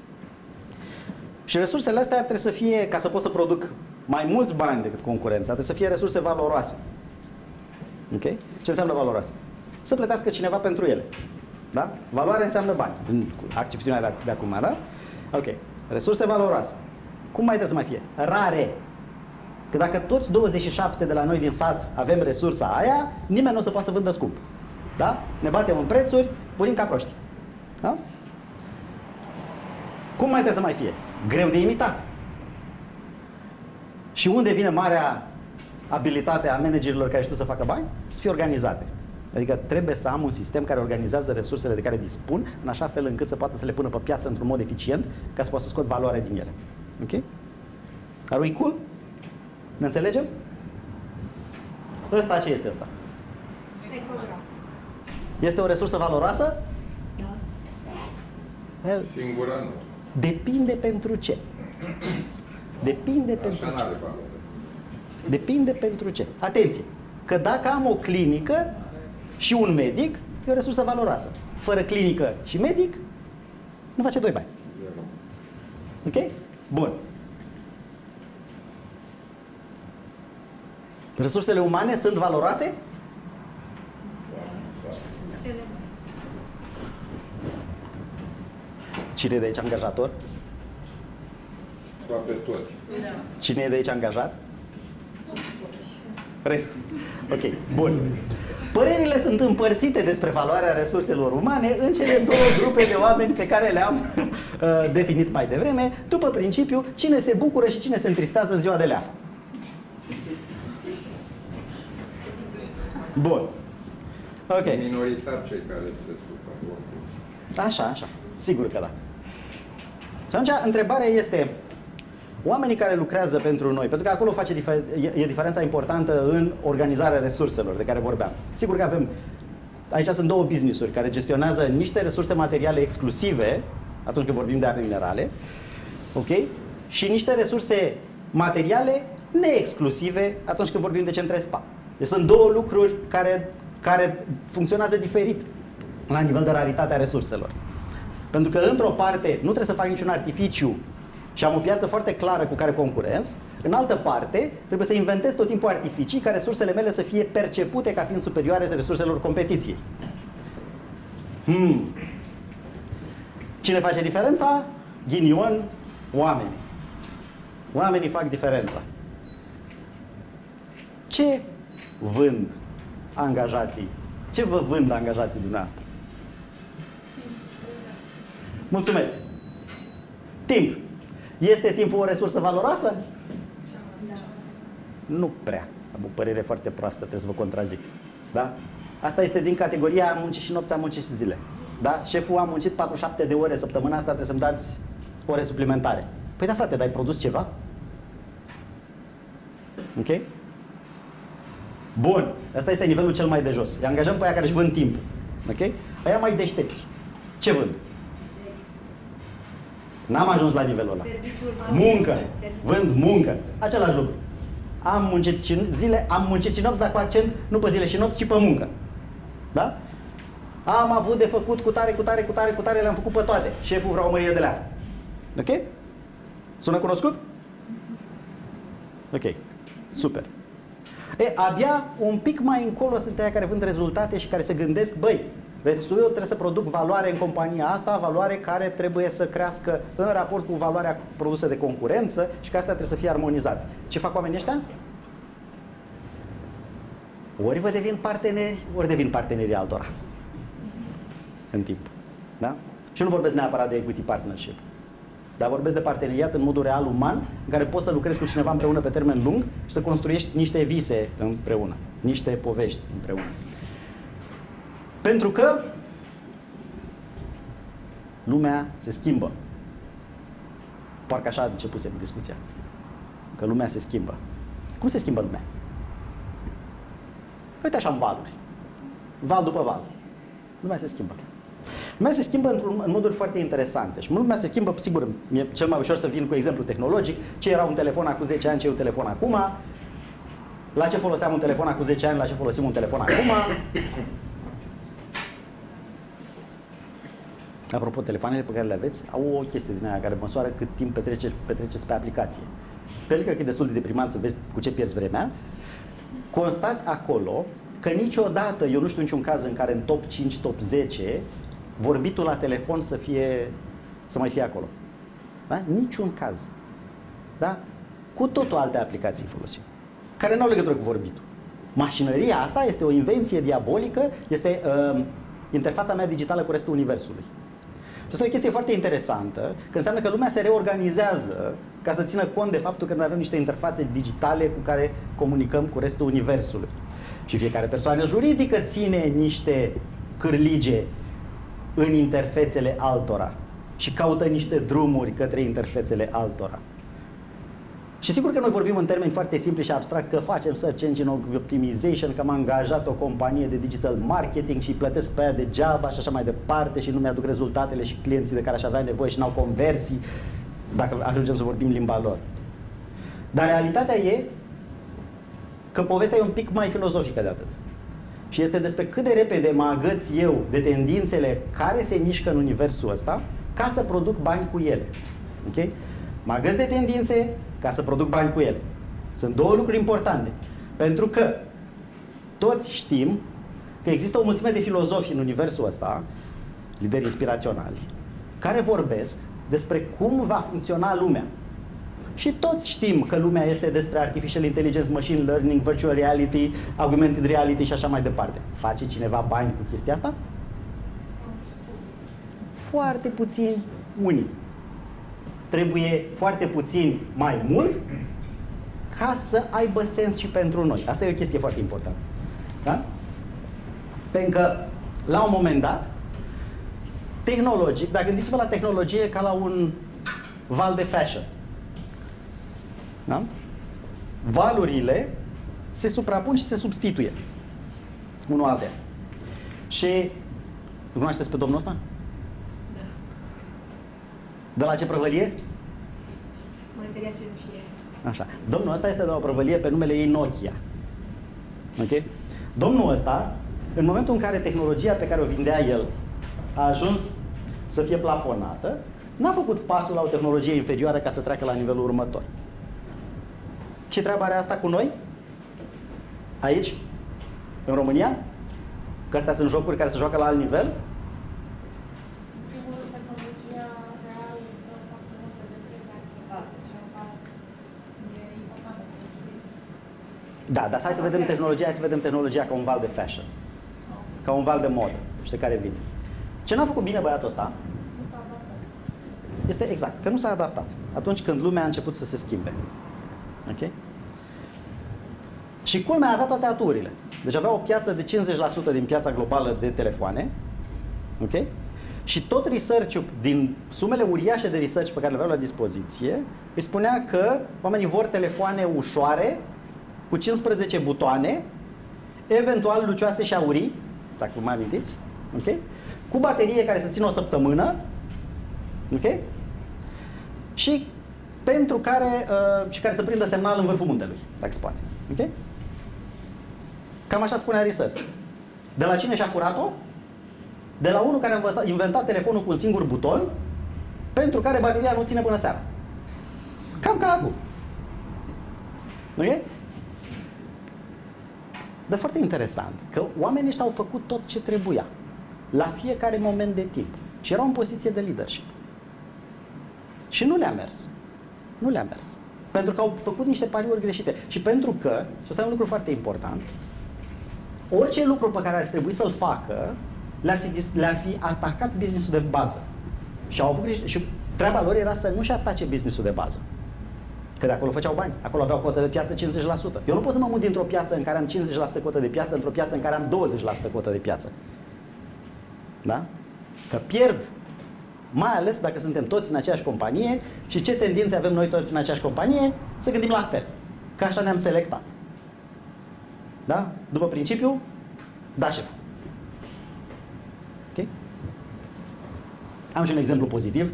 Și resursele astea trebuie să fie, ca să pot să produc mai mulți bani decât concurența, trebuie să fie resurse valoroase. Ok? Ce înseamnă valoroase? Să plătească cineva pentru ele. Da? Valoare înseamnă bani, în accepțiunea de, de acum, da? Ok. Resurse valoroase. Cum mai trebuie să mai fie? Rare. Că dacă toți douăzeci și șapte de la noi din sat avem resursa aia, nimeni nu o să poată să vândă scump. Da? Ne batem în prețuri, punim ca proști. Da? Cum mai trebuie să mai fie? Greu de imitat. Și unde vine marea abilitate a managerilor care știu să facă bani? Să fie organizate. Adică trebuie să am un sistem care organizează resursele de care dispun, în așa fel încât să poată să le pună pe piață într-un mod eficient, ca să poată să scot valoare din ele. Ok? Are we cool? Ne înțelegem? Ăsta ce este ăsta? Ecograf. Este o resursă valoroasă? Da. Singură nu. Depinde pentru ce. Depinde Așa pentru ce. n-are valoare. Depinde pentru ce. Atenție! Că dacă am o clinică și un medic, e o resursă valoroasă. Fără clinică și medic, nu face doi bani. Ok? Bun. Resursele umane sunt valoroase? Cine e de aici angajator? Aproape toți. Cine e de aici angajat? restul. Ok, bun. Părerile sunt împărțite despre valoarea resurselor umane în cele două grupe de oameni pe care le-am uh, definit mai devreme, după principiu cine se bucură și cine se întristează în ziua de leafă. Bun. Ok. Minoritar cei care se supără. Așa, așa. Sigur că da. Și atunci, întrebarea este, oamenii care lucrează pentru noi, pentru că acolo face difer- e diferența importantă în organizarea resurselor de care vorbeam. Sigur că avem, aici sunt două business-uri care gestionează niște resurse materiale exclusive, atunci când vorbim de ape minerale, ok? Și niște resurse materiale neexclusive atunci când vorbim de centre spa. Deci sunt două lucruri care, care funcționează diferit la nivel de raritate a resurselor. Pentru că, într-o parte, nu trebuie să fac niciun artificiu și am o piață foarte clară cu care concurez. În altă parte, trebuie să inventez tot timpul artificii ca resursele mele să fie percepute ca fiind superioare resurselor competiției. Hmm. Cine face diferența? Ghinion, oameni. Oamenii fac diferența. Ce vând angajații? Ce vă vând angajații dumneavoastră? Mulțumesc! Timp. Este timpul o resursă valoroasă? Da. Nu prea. Am o părere foarte proastă, trebuie să vă contrazic. Da? Asta este din categoria am muncit și nopți, am muncit și zile. Da? Șeful a muncit patruzeci și șapte de ore săptămâna asta, trebuie să-mi dați ore suplimentare. Păi da, frate, dar ai produs ceva? Ok? Bun. Asta este nivelul cel mai de jos. Îi angajăm pe aia care își vând timp. Ok? Aia mai deștepți. Ce vând? N-am ajuns la nivelul ăla. Muncă. Vând muncă. Același lucru. Am muncit și zile, am muncit și nopți, dar cu accent nu pe zile și nopți, ci pe muncă. Da? Am avut de făcut cu tare, cu tare, cu tare, cu tare, le-am făcut pe toate. Șeful vrea o mărire de leafă. Ok? Sună cunoscut? Ok. Super. E, abia un pic mai încolo sunt aia care vând rezultate și care se gândesc, băi, vezi, eu trebuie să produc valoare în compania asta, valoare care trebuie să crească în raport cu valoarea produsă de concurență și că asta trebuie să fie armonizat. Ce fac oamenii ăștia? Ori vă devin parteneri, ori devin partenerii altora. În timp. Da? Și nu vorbesc neapărat de equity partnership. Dar vorbesc de parteneriat în modul real uman, în care poți să lucrezi cu cineva împreună pe termen lung și să construiești niște vise împreună, niște povești împreună. Pentru că lumea se schimbă. Parcă așa începusem discuția. Că lumea se schimbă. Cum se schimbă lumea? Uite așa în valuri. Val după val. Lumea se schimbă. Lumea se schimbă într-un, în moduri foarte interesante. Și lumea se schimbă, sigur, mi-e cel mai ușor să vin cu exemplu tehnologic. Ce era un telefon acum zece ani, ce e un telefon acum. La ce foloseam un telefon acum zece ani, la ce folosim un telefon acum. Apropo, telefoanele pe care le aveți au o chestie din aia care măsoară cât timp petrece, petreceți pe aplicație. Pe lângă că e destul de deprimant să vezi cu ce pierzi vremea, constați acolo că niciodată, eu nu știu niciun caz în care în top cinci, top zece, vorbitul la telefon să fie, să mai fie acolo. Da? Niciun caz. Da? Cu totul alte aplicații folosim, care nu au legătură cu vorbitul. Mașinăria asta este o invenție diabolică, este uh, interfața mea digitală cu restul universului. Și asta e o chestie foarte interesantă, că înseamnă că lumea se reorganizează ca să țină cont de faptul că noi avem niște interfațe digitale cu care comunicăm cu restul universului. Și fiecare persoană juridică ține niște cârlige în interfețele altora și caută niște drumuri către interfețele altora. Și sigur că noi vorbim în termeni foarte simpli și abstracți, că facem search engine optimization, că am angajat o companie de digital marketing și îi plătesc pe aia degeaba și așa mai departe și nu mi-aduc rezultatele și clienții de care aș avea nevoie și n-au conversii, dacă ajungem să vorbim limba lor. Dar realitatea e că povestea e un pic mai filozofică de atât. Și este despre cât de repede mă agăț eu de tendințele care se mișcă în universul ăsta ca să produc bani cu ele. Ok? Mă agăț de tendințe ca să produc bani cu ele. Sunt două lucruri importante. Pentru că toți știm că există o mulțime de filozofi în universul ăsta, lideri inspiraționali, care vorbesc despre cum va funcționa lumea. Și toți știm că lumea este despre artificial intelligence, machine learning, virtual reality, augmented reality și așa mai departe. Face cineva bani cu chestia asta? Foarte puțin unii. Trebuie foarte puțin mai mult ca să aibă sens și pentru noi. Asta e o chestie foarte importantă. Da? Pentru că, la un moment dat, tehnologic, dacă gândiți-vă la tehnologie ca la un val de fashion. Da? Valurile se suprapun și se substituie unul altea. Și îl cunoașteți pe domnul ăsta? Da. De la ce prăvălie? Materia cenușie. Așa. Domnul ăsta este de la o prăvălie pe numele ei Nokia. Ok? Domnul ăsta, în momentul în care tehnologia pe care o vindea el a ajuns să fie plafonată, n-a făcut pasul la o tehnologie inferioară ca să treacă la nivelul următor. Ce treabă are asta cu noi? Aici? În România? Că astea sunt jocuri care se joacă la alt nivel? Da, dar hai să vedem tehnologia, hai să vedem tehnologia ca un val de fashion. Ca un val de modă, știi, care vine. Ce n-a făcut bine băiatul ăsta? Este exact, că nu s-a adaptat. Atunci când lumea a început să se schimbe. Ok? Și culmea avea toate aturile. Deci avea o piață de cincizeci la sută din piața globală de telefoane. Ok? Și tot research-ul, din sumele uriașe de research pe care le aveau la dispoziție, îi spunea că oamenii vor telefoane ușoare, cu cincisprezece butoane, eventual lucioase și aurii, dacă vă mai amintiți, ok? Cu baterie care să țină o săptămână, ok? Și pentru care, uh, și care să prindă semnal în vârful muntelui, dacă se poate, ok? Cam așa spunea research. De la cine și-a furat-o? De la unul care a inventat telefonul cu un singur buton, pentru care bateria nu ține până seara. Cam ca acum. Nu e? Dar foarte interesant că oamenii ăștia au făcut tot ce trebuia la fiecare moment de timp și erau în poziție de leadership. Și nu le-a mers. Nu le-a mers. Pentru că au făcut niște pariuri greșite. Și pentru că, și asta e un lucru foarte important, orice lucru pe care ar trebui să-l facă, le-ar fi, le-ar fi atacat business-ul de bază. Și au avut greșit. Și treaba lor era să nu-și atace business-ul de bază. Că de acolo făceau bani. Acolo aveau cotă de piață cincizeci la sută. Eu nu pot să mă mut dintr-o piață în care am cincizeci la sută cotă de piață într-o piață în care am douăzeci la sută cotă de piață. Da? Că pierd, mai ales dacă suntem toți în aceeași companie și ce tendințe avem noi toți în aceeași companie, să gândim la fel. Că așa ne-am selectat. Da? După principiu, da, șeful. Ok? Am și un exemplu pozitiv.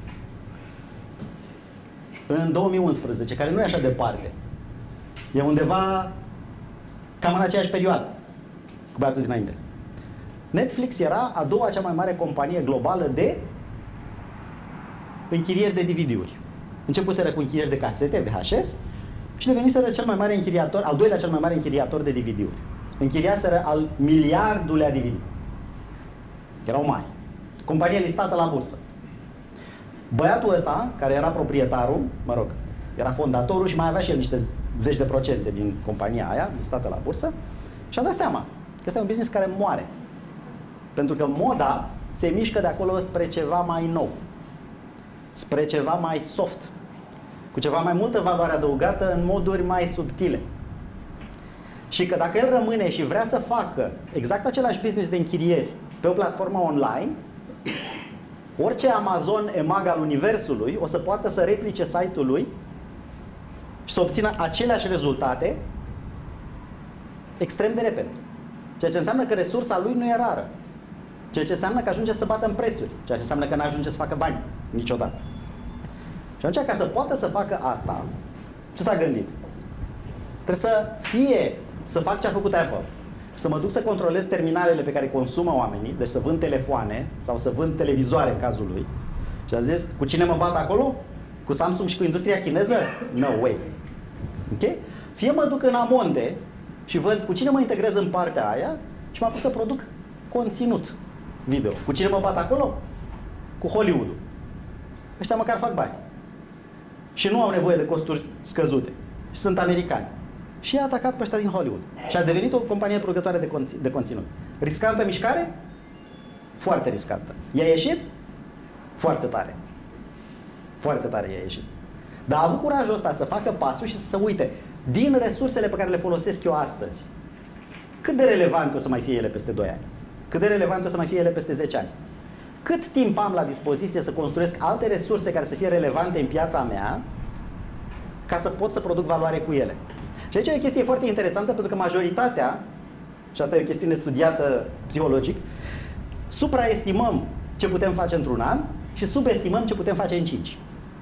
În două mii unsprezece, care nu e așa departe, e undeva cam în aceeași perioadă cu băiatul dinainte. Netflix era a doua cea mai mare companie globală de închirieri de D V D-uri. Începuseră cu închirieri de casete, V H S, și deveniseră cel mai mare închiriator, al doilea cel mai mare închiriator de D V D-uri. Închiriaseră al miliardulea D V D. Erau mari. Companie listată la bursă. Băiatul ăsta, care era proprietarul, mă rog, era fondatorul și mai avea și el niște zeci de procente din compania aia, listată la bursă, și-a dat seama că este un business care moare. Pentru că moda se mișcă de acolo spre ceva mai nou, spre ceva mai soft, cu ceva mai multă valoare adăugată în moduri mai subtile. Și că dacă el rămâne și vrea să facă exact același business de închirieri pe o platformă online, orice Amazon Emag al universului o să poată să replice site-ul lui și să obțină aceleași rezultate extrem de repede. Ceea ce înseamnă că resursa lui nu e rară. Ceea ce înseamnă că ajunge să bată în prețuri. Ceea ce înseamnă că nu ajunge să facă bani niciodată. Și atunci, ca să poată să facă asta, ce s-a gândit? Trebuie să fie să fac ce a făcut Apple. Să mă duc să controlez terminalele pe care consumă oamenii, deci să vând telefoane sau să vând televizoare în cazul lui. Și a zis, cu cine mă bat acolo? Cu Samsung și cu industria chineză? No way. Ok? Fie mă duc în amonte și văd cu cine mă integrez în partea aia și mă apuc să produc conținut video. Cu cine mă bat acolo? Cu Hollywood-ul. Ăștia măcar fac bani. și nu au nevoie de costuri scăzute. Și sunt americani. Și i-a atacat pe ăștia din Hollywood. Și a devenit o companie producătoare de, conț- de conținut. Riscantă mișcare? Foarte riscantă. I-a ieșit? Foarte tare. Foarte tare i-a ieșit. Dar a avut curajul ăsta să facă pasul și să se uite din resursele pe care le folosesc eu astăzi. Cât de relevante o să mai fie ele peste doi ani? Cât de relevante o să mai fie ele peste zece ani? Cât timp am la dispoziție să construiesc alte resurse care să fie relevante în piața mea ca să pot să produc valoare cu ele? Și aici e o chestie foarte interesantă, pentru că majoritatea, și asta e o chestiune studiată psihologic, supraestimăm ce putem face într-un an și subestimăm ce putem face în cinci.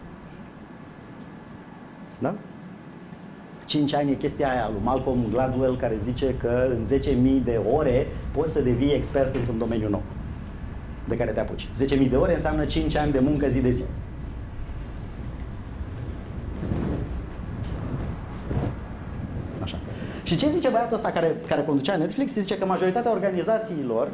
Da? cinci ani e chestia aia lui Malcolm Gladwell, care zice că în zece mii de ore poți să devii expert într-un domeniu nou de care te apuci. zece mii de ore înseamnă cinci ani de muncă zi de zi. Așa. Și ce zice băiatul ăsta care, care conducea Netflix? Zice că majoritatea organizațiilor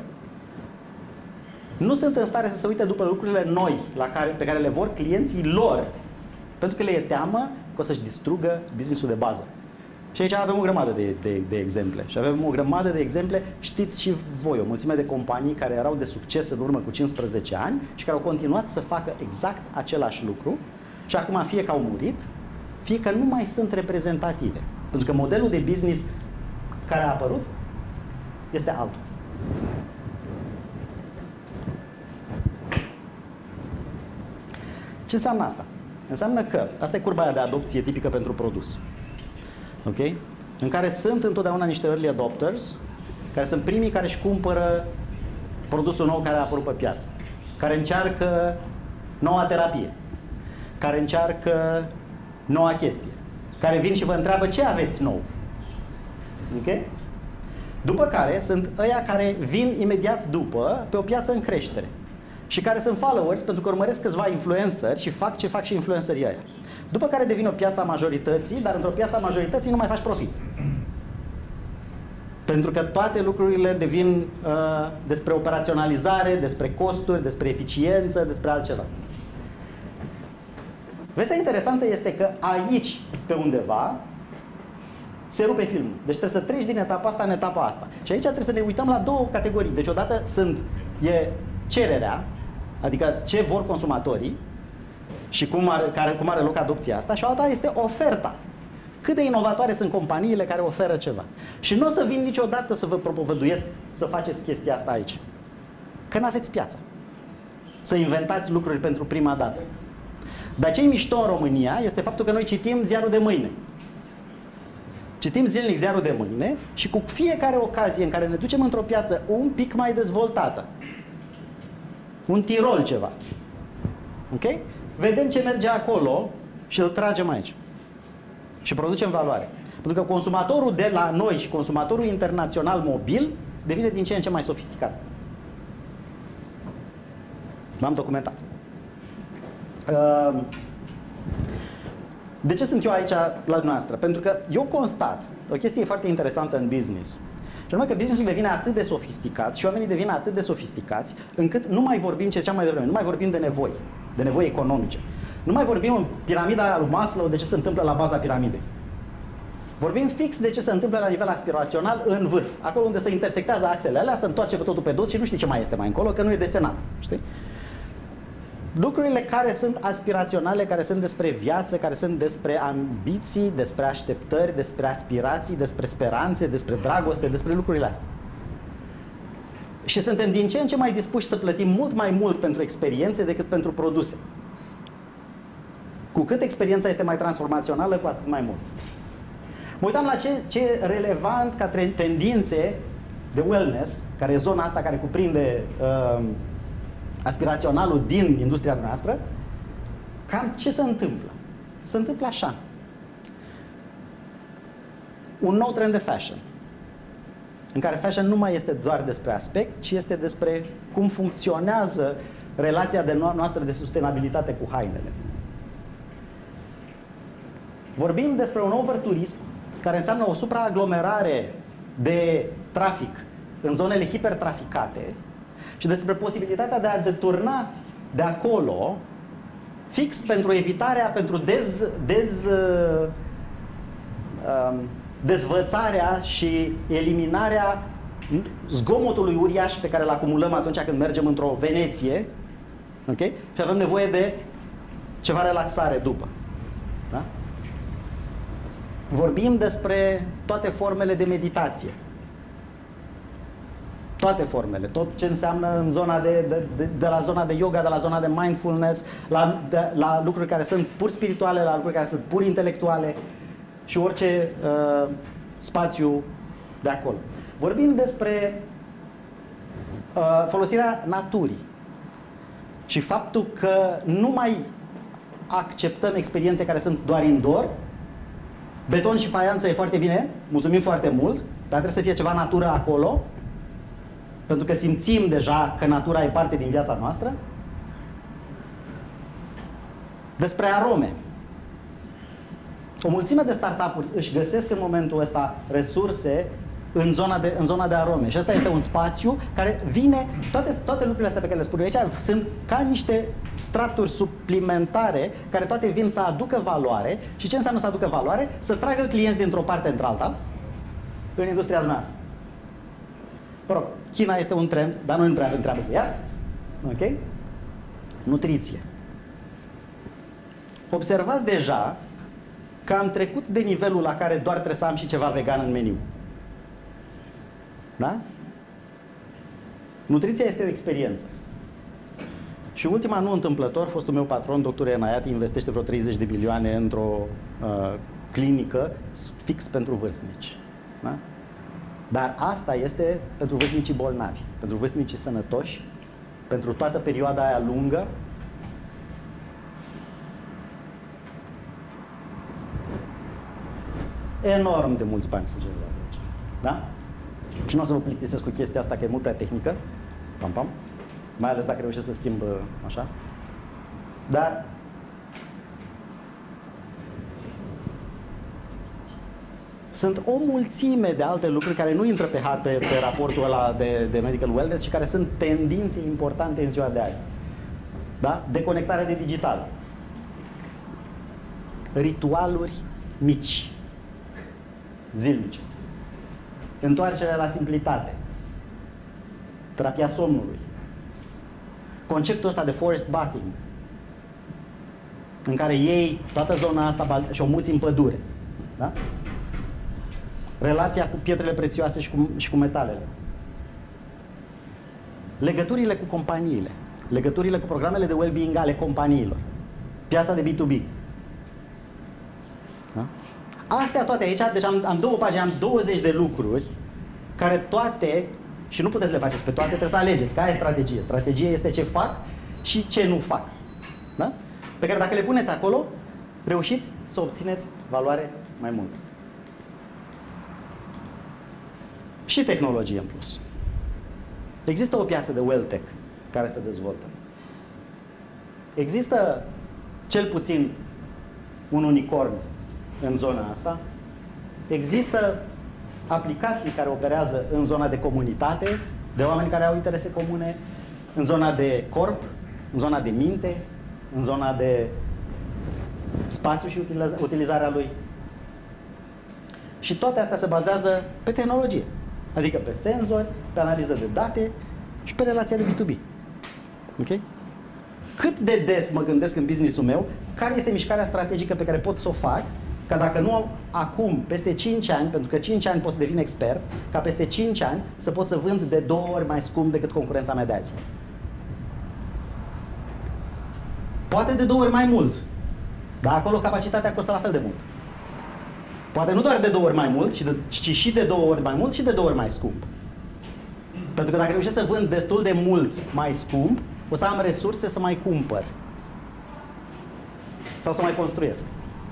nu sunt în stare să se uite după lucrurile noi la care, pe care le vor clienții lor, pentru că le e teamă că o să-și distrugă business-ul de bază. Și aici avem o grămadă de, de, de exemple. Și avem o grămadă de exemple, știți și voi, o mulțime de companii care erau de succes în urmă cu cincisprezece ani și care au continuat să facă exact același lucru și acum fie că au murit, fie că nu mai sunt reprezentative. Pentru că modelul de business care a apărut este altul. Ce înseamnă asta? Înseamnă că, asta e curba aia de adopție tipică pentru produs. Ok? În care sunt întotdeauna niște early adopters, care sunt primii care își cumpără produsul nou care a apărut pe piață, care încearcă noua terapie, care încearcă noua chestie, care vin și vă întreabă ce aveți nou. Ok? După care sunt ăia care vin imediat după pe o piață în creștere și care sunt followers pentru că urmăresc câțiva influenceri și fac ce fac și influencerii ăia. După care devin o piață a majorității, dar într-o piață a majorității nu mai faci profit. Pentru că toate lucrurile devin uh, despre operaționalizare, despre costuri, despre eficiență, despre altceva. Vestea interesantă este că aici, pe undeva, se rupe filmul. Deci trebuie să treci din etapa asta în etapa asta. Și aici trebuie să ne uităm la două categorii. Deci odată sunt, e cererea, adică ce vor consumatorii și cum are, care, cum are loc adopția asta, și alta este oferta. Cât de inovatoare sunt companiile care oferă ceva. Și nu o să vin niciodată să vă propovăduiesc să faceți chestia asta aici. Că n-aveți piața. Să inventați lucruri pentru prima dată. Dar ce-i mișto în România este faptul că noi citim ziarul de mâine. Citim zilnic ziarul de mâine și cu fiecare ocazie în care ne ducem într-o piață un pic mai dezvoltată, un Tirol ceva, ok? Vedem ce merge acolo și îl tragem aici. Și producem valoare. Pentru că consumatorul de la noi și consumatorul internațional mobil devine din ce în ce mai sofisticat. L-am documentat. De ce sunt eu aici la dumneavoastră? Pentru că eu constat o chestie foarte interesantă în business. Și anume că businessul devine atât de sofisticat și oamenii devin atât de sofisticați încât nu mai vorbim, ce ziceam mai devreme, nu mai vorbim de nevoi, de nevoi economice. Nu mai vorbim în piramida lui Maslow de ce se întâmplă la baza piramidei. Vorbim fix de ce se întâmplă la nivel aspirațional în vârf. Acolo unde se intersectează axele alea, se întoarce pe totul pe dos și nu știi ce mai este mai încolo, că nu e desenat. Știi? Lucrurile care sunt aspiraționale, care sunt despre viață, care sunt despre ambiții, despre așteptări, despre aspirații, despre speranțe, despre dragoste, despre lucrurile astea. Și suntem din ce în ce mai dispuși să plătim mult mai mult pentru experiențe decât pentru produse. Cu cât experiența este mai transformațională, cu atât mai mult. Mă uitam la ce, ce e relevant ca tendințe de wellness, care e zona asta care cuprinde uh, aspiraționalul din industria noastră, cam ce se întâmplă? Se întâmplă așa. Un nou trend de fashion, în care fashion nu mai este doar despre aspect, ci este despre cum funcționează relația de no- noastră de sustenabilitate cu hainele. Vorbim despre un overturism care înseamnă o supraaglomerare de trafic în zonele hipertraficate și despre posibilitatea de a deturna de acolo fix pentru evitarea, pentru dez, dez, uh, uh, dezvățarea și eliminarea zgomotului uriaș pe care îl acumulăm atunci când mergem într-o Veneție, okay? Și avem nevoie de ceva relaxare după. Da? Vorbim despre toate formele de meditație. Toate formele, tot ce înseamnă în zona de, de, de, de la zona de yoga, de la zona de mindfulness, la, de, la lucruri care sunt pur spirituale, la lucruri care sunt pur intelectuale și orice uh, spațiu de acolo. Vorbim despre uh, folosirea naturii și faptul că nu mai acceptăm experiențe care sunt doar indoor. Beton și faianță e foarte bine, mulțumim foarte mult, dar trebuie să fie ceva natură acolo, pentru că simțim deja că natura e parte din viața noastră. Despre arome. O mulțime de startup-uri își găsesc în momentul ăsta resurse în zona de, în zona de arome. Și asta este un spațiu care vine, toate, toate lucrurile astea pe care le spun eu aici sunt ca niște straturi suplimentare care toate vin să aducă valoare. Și ce înseamnă să aducă valoare? Să tragă clienți dintr-o parte într-alta în industria noastră. Mă rog, China este un trend, dar nu prea întreabă cu ea. Ok? Nutriție. Observați deja că am trecut de nivelul la care doar trebuie să am și ceva vegan în meniu. Da? Nutriția este o experiență. Și ultima, nu întâmplător, fostul meu patron, doctor Enaiati, investește vreo treizeci de milioane într-o uh, clinică fix pentru vârstnici. Da? Dar asta este pentru vârstnicii bolnavi, pentru vârstnicii sănătoși, pentru toată perioada aia lungă. Enorm de mulți bani se generează aici. Da? Și nu o să vă plictisesc cu chestia asta, că e mult prea tehnică. Pam, pam. Mai ales dacă reușesc să schimb așa. Dar sunt o mulțime de alte lucruri care nu intră pe, pe, pe raportul ăla de, de medical wellness și care sunt tendințe importante în ziua de azi. Da? Deconectarea de digital. Ritualuri mici, zilnice. Întoarcerea la simplitate. Terapia somnului. Conceptul ăsta de forest bathing, în care iei toată zona asta și o muți în pădure. Da? Relația cu pietrele prețioase și cu, și cu metalele. Legăturile cu companiile. Legăturile cu programele de well-being ale companiilor. Piața de B to B. Da? Astea toate aici, deci am, am două pagini, am douăzeci de lucruri care toate, și nu puteți să le faceți pe toate, trebuie să alegeți, că aia e strategie. Strategie este ce fac și ce nu fac. Da? Pe care dacă le puneți acolo, reușiți să obțineți valoare mai multă. Și tehnologie în plus. Există o piață de well-tech care se dezvoltă. Există cel puțin un unicorn în zona asta. Există aplicații care operează în zona de comunitate, de oameni care au interese comune, în zona de corp, în zona de minte, în zona de spațiu și utilizarea lui. Și toate astea se bazează pe tehnologie. Adică pe senzori, pe analiză de date și pe relația de B to B. Ok? Cât de des mă gândesc în business-ul meu, care este mișcarea strategică pe care pot să o fac, ca dacă nu acum, peste cinci ani, pentru că cinci ani pot să devin expert, ca peste cinci ani să pot să vând de două ori mai scump decât concurența mea de azi. Poate de două ori mai mult, dar acolo capacitatea costă la fel de mult. Poate nu doar de două ori mai mult, ci și de două ori mai mult și de două ori mai scump. Pentru că dacă reușesc să vând destul de mult mai scump, o să am resurse să mai cumpăr. Sau să mai construiesc.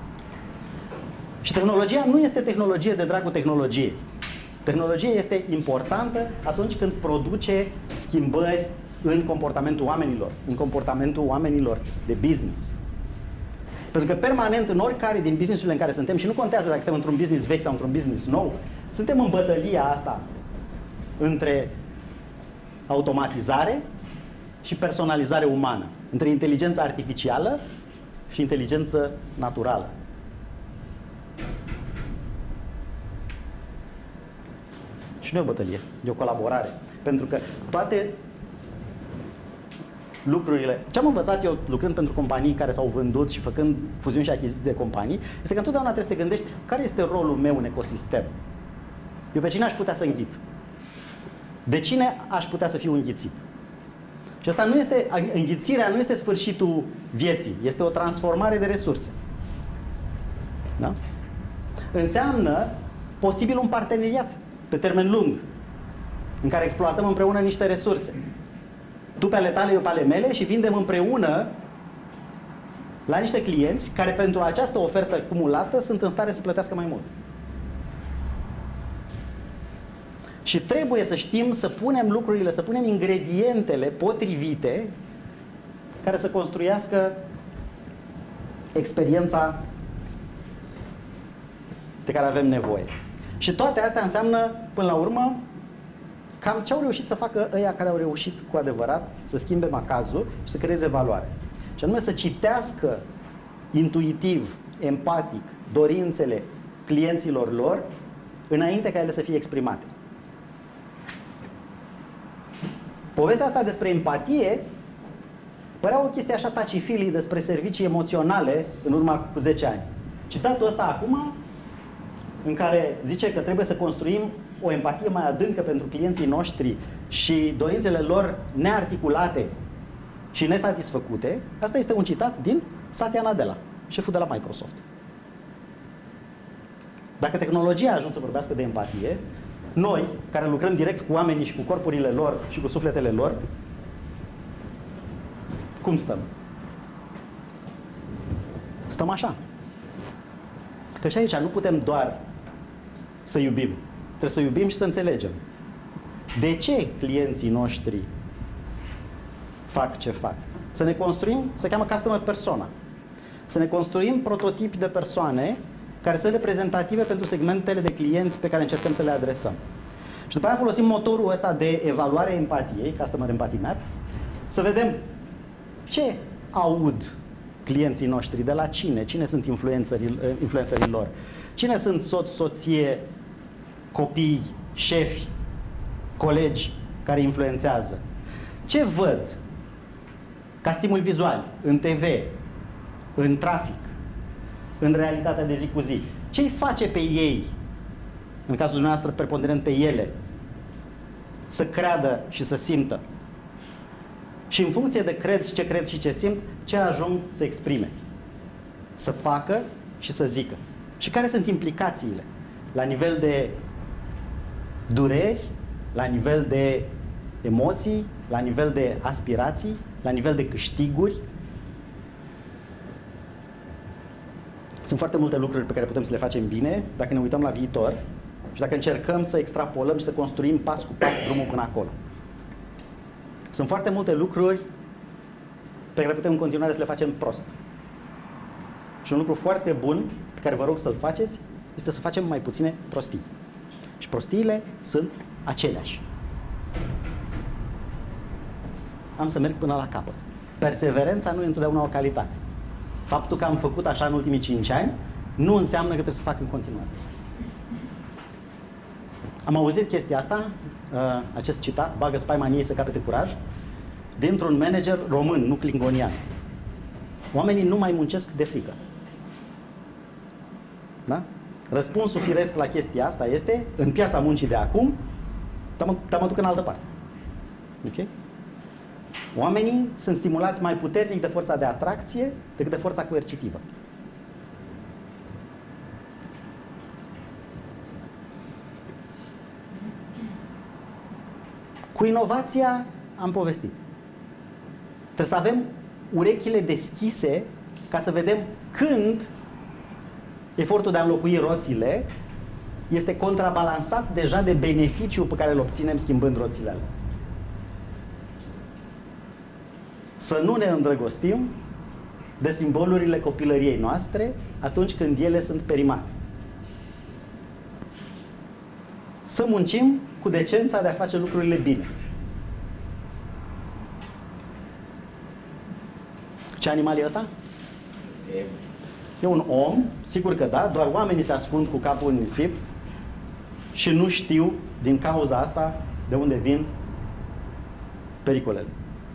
Și tehnologia nu este tehnologie de dragul tehnologiei. Tehnologia este importantă atunci când produce schimbări în comportamentul oamenilor, în comportamentul oamenilor de business. Pentru că permanent în oricare din business-urile în care suntem, și nu contează dacă suntem într-un business vechi sau într-un business nou, suntem în bătălia asta între automatizare și personalizare umană, între inteligența artificială și inteligență naturală. Și nu e o bătălie, e o colaborare. Pentru că toate lucrurile... Ce am învățat eu lucrând pentru companii care s-au vândut și făcând fuziuni și achiziții de companii, este că întotdeauna trebuie să te gândești care este rolul meu în ecosistem. Eu pe cine aș putea să înghit? De cine aș putea să fiu înghițit? Și asta nu este, înghițirea nu este sfârșitul vieții, este o transformare de resurse. Da? Înseamnă posibil un parteneriat pe termen lung, în care exploatăm împreună niște resurse. Tu pe ale tale, eu pe ale mele și vindem împreună la niște clienți care pentru această ofertă cumulată sunt în stare să plătească mai mult. Și trebuie să știm să punem lucrurile, să punem ingredientele potrivite care să construiască experiența de care avem nevoie. Și toate astea înseamnă, până la urmă, cam ce au reușit să facă ăia care au reușit cu adevărat să schimbe macazul și să creeze valoare. Și anume să citească intuitiv, empatic, dorințele clienților lor înainte ca ele să fie exprimate. Povestea asta despre empatie părea o chestie așa touchy-feely despre servicii emoționale în urma cu zece ani. Citatul ăsta acum, în care zice că trebuie să construim o empatie mai adâncă pentru clienții noștri și dorințele lor nearticulate și nesatisfăcute, asta este un citat din Satya Nadella, șeful de la Microsoft. Dacă tehnologia a ajuns să vorbească de empatie, noi, care lucrăm direct cu oamenii și cu corpurile lor și cu sufletele lor, cum stăm? Stăm așa. Că și aici nu putem doar să iubim. Trebuie să iubim și să înțelegem. De ce clienții noștri fac ce fac? Să ne construim, se cheamă customer persona. Să ne construim prototipi de persoane care sunt reprezentative pentru segmentele de clienți pe care încercăm să le adresăm. Și după aia folosim motorul ăsta de evaluare empatiei, Customer Empathy Map, să vedem ce aud clienții noștri, de la cine, cine sunt influencerii, influencerii lor, cine sunt soț, soție, copii, șefi, colegi care influențează. Ce văd ca stimul vizual în T V, în trafic, în realitatea de zi cu zi? Ce-i face pe ei, în cazul dumneavoastră preponderent pe ele, să creadă și să simtă? Și în funcție de cred și ce cred și ce simt, ce ajung să exprime, să facă și să zică. Și care sunt implicațiile la nivel de dureri, la nivel de emoții, la nivel de aspirații, la nivel de câștiguri. Sunt foarte multe lucruri pe care putem să le facem bine dacă ne uităm la viitor și dacă încercăm să extrapolăm și să construim pas cu pas drumul până acolo. Sunt foarte multe lucruri pe care putem în continuare să le facem prost. Și un lucru foarte bun pe care vă rog să-l faceți este să facem mai puține prostii. Și prostiile sunt aceleași. Am să merg până la capăt. Perseverența nu e întotdeauna o calitate. Faptul că am făcut așa în ultimii cinci ani nu înseamnă că trebuie să fac în continuare. Am auzit chestia asta, acest citat, bagă spaima în ei să capete curaj, dintr-un manager român, nu klingonian. Oamenii nu mai muncesc de frică. Da? Răspunsul firesc la chestia asta este, în piața muncii de acum, te mă duc în altă parte. Ok? Oamenii sunt stimulați mai puternic de forța de atracție decât de forța coercitivă. Cu inovația am povestit. Trebuie să avem urechile deschise ca să vedem când efortul de a înlocui roțile este contrabalansat deja de beneficiul pe care îl obținem schimbând roțile alea. Să nu ne îndrăgostim de simbolurile copilăriei noastre atunci când ele sunt perimate. Să muncim cu decența de a face lucrurile bine. Ce animal e ăsta? E un om, sigur că da, doar oamenii se ascund cu capul în nisip și nu știu din cauza asta de unde vin pericolele.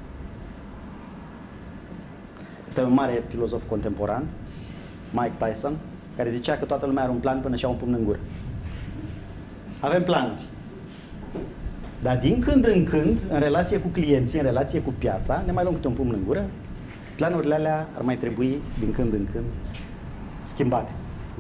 Este un mare filozof contemporan, Mike Tyson, care zicea că toată lumea are un plan până și au un pumn în gură. Avem planuri. Dar din când în când, în relație cu clienții, în relație cu piața, ne mai luăm câte un pumn în gură. Planurile alea ar mai trebui, din când în când, schimbate.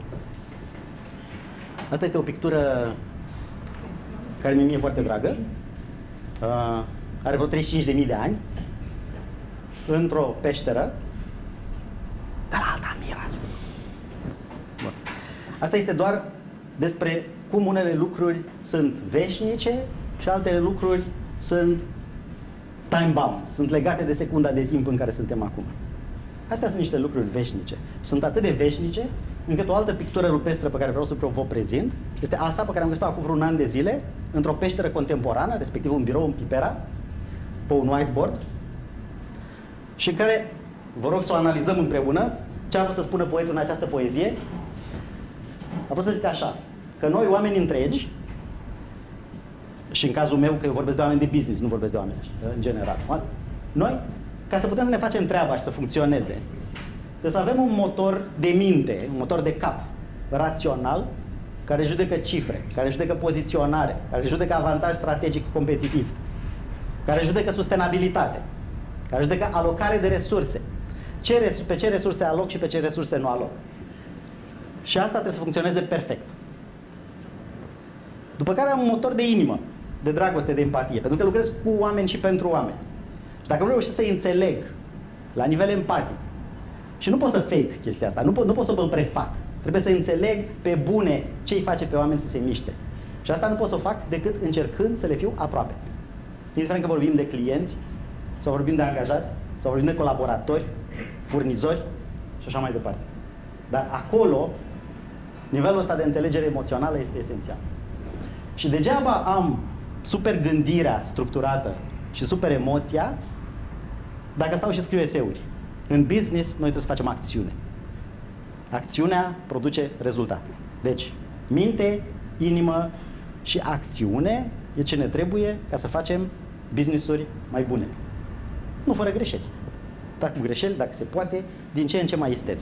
Asta este o pictură care mi-e mie foarte dragă. Uh, are vreo treizeci și cinci de mii de ani. Într-o peșteră. De la Altamira. Bun. Asta este doar despre cum unele lucruri sunt veșnice și altele lucruri sunt time-bound, sunt legate de secunda de timp în care suntem acum. Astea sunt niște lucruri veșnice. Sunt atât de veșnice încât o altă pictură rupestră pe care vreau să vă prezint este asta pe care am găsit-o acum vreun an de zile într-o peșteră contemporană, respectiv un birou în Pipera, pe un whiteboard, și în care vă rog să o analizăm împreună ce a vrut să spună poetul în această poezie. A vrut să zic așa, că noi, oameni întregi, și în cazul meu, că eu vorbesc de oameni de business, nu vorbesc de oameni în general, noi, ca să putem să ne facem treaba și să funcționeze, trebuie să avem un motor de minte, un motor de cap, rațional, care judecă cifre, care judecă poziționare, care judecă avantaj strategic competitiv, care judecă sustenabilitate, care judecă alocare de resurse, ce res- pe ce resurse aloc și pe ce resurse nu aloc. Și asta trebuie să funcționeze perfect. După care am un motor de inimă, de dragoste, de empatie, pentru că lucrez cu oameni și pentru oameni. Și dacă nu reușesc să-i înțeleg la nivel empatic, și nu pot să fake chestia asta, nu pot, nu pot să mă prefac, trebuie să înțeleg pe bune ce îi face pe oameni să se miște. Și asta nu pot să o fac decât încercând să le fiu aproape. Indiferent că vorbim de clienți, sau vorbim de angajați, sau vorbim de colaboratori, furnizori și așa mai departe. Dar acolo, nivelul ăsta de înțelegere emoțională este esențial. Și degeaba am super gândirea structurată și super emoția dacă stau și scriu eseuri. În business, noi trebuie să facem acțiune. Acțiunea produce rezultate. Deci, minte, inimă și acțiune e ce ne trebuie ca să facem business-uri mai bune. Nu fără greșeli. Dar cu greșeli, dacă se poate, din ce în ce mai istețe.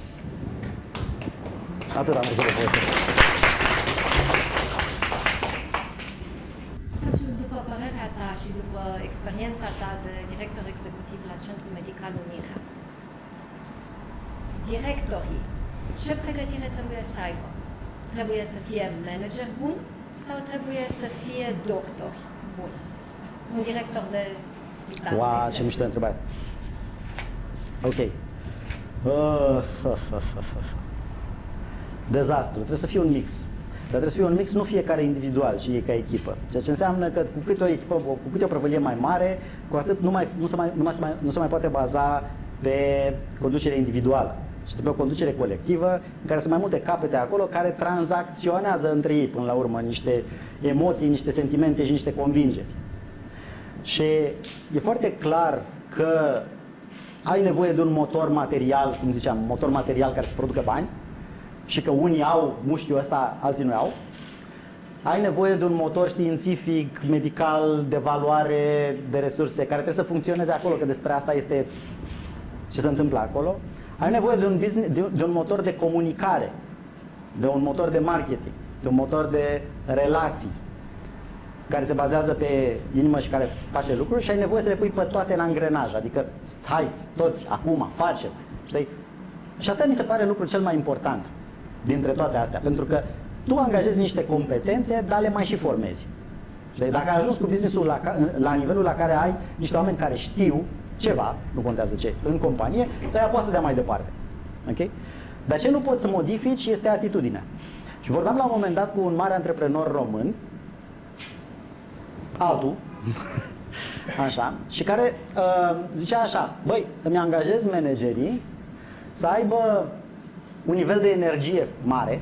Atât am vrut să vă povestesc. După părerea ta și după experiența ta de director executiv la Centrul Medical Unirea, directorii, ce pregătire trebuie să aibă? Trebuie să fie manager bun sau trebuie să fie doctori buni? Un director de spital. Wow, ce mișto întrebare. Ok. Uh, Dezastru. Trebuie să fie un mix. Dar trebuie să fie un mix, nu fiecare individual, ci ca echipă. Ceea ce înseamnă că cu câte o echipă, cu câte o prăvălie mai mare, cu atât nu, mai, nu, se mai, nu, mai, nu se mai poate baza pe conducere individuală. Și trebuie o conducere colectivă în care sunt mai multe capete acolo care tranzacționează între ei până la urmă niște emoții, niște sentimente și niște convingeri. Și e foarte clar că ai nevoie de un motor material, cum ziceam, un motor material care să producă bani și că unii au mușchiul ăsta, alții nu au. Ai nevoie de un motor științific, medical, de valoare, de resurse, care trebuie să funcționeze acolo, că despre asta este ce se întâmplă acolo. Ai nevoie de un, business, de, de un motor de comunicare, de un motor de marketing, de un motor de relații, care se bazează pe inimă și care face lucruri și ai nevoie să le pui pe toate în angrenaj. Adică, hai, toți, acum, facem. Știi? Și asta mi se pare lucrul cel mai important dintre toate astea. Pentru că tu angajezi niște competențe, dar le mai și formezi. Știi? Dacă ai ajuns cu business-ul la, la nivelul la care ai niște oameni care știu ceva, nu contează ce, în companie, aia poate să dea mai departe. Ok? Dar ce nu poți să modifici este atitudinea. Și vorbeam la un moment dat cu un mare antreprenor român, altul, așa, și care uh, zicea așa: băi, îmi angajez managerii să aibă un nivel de energie mare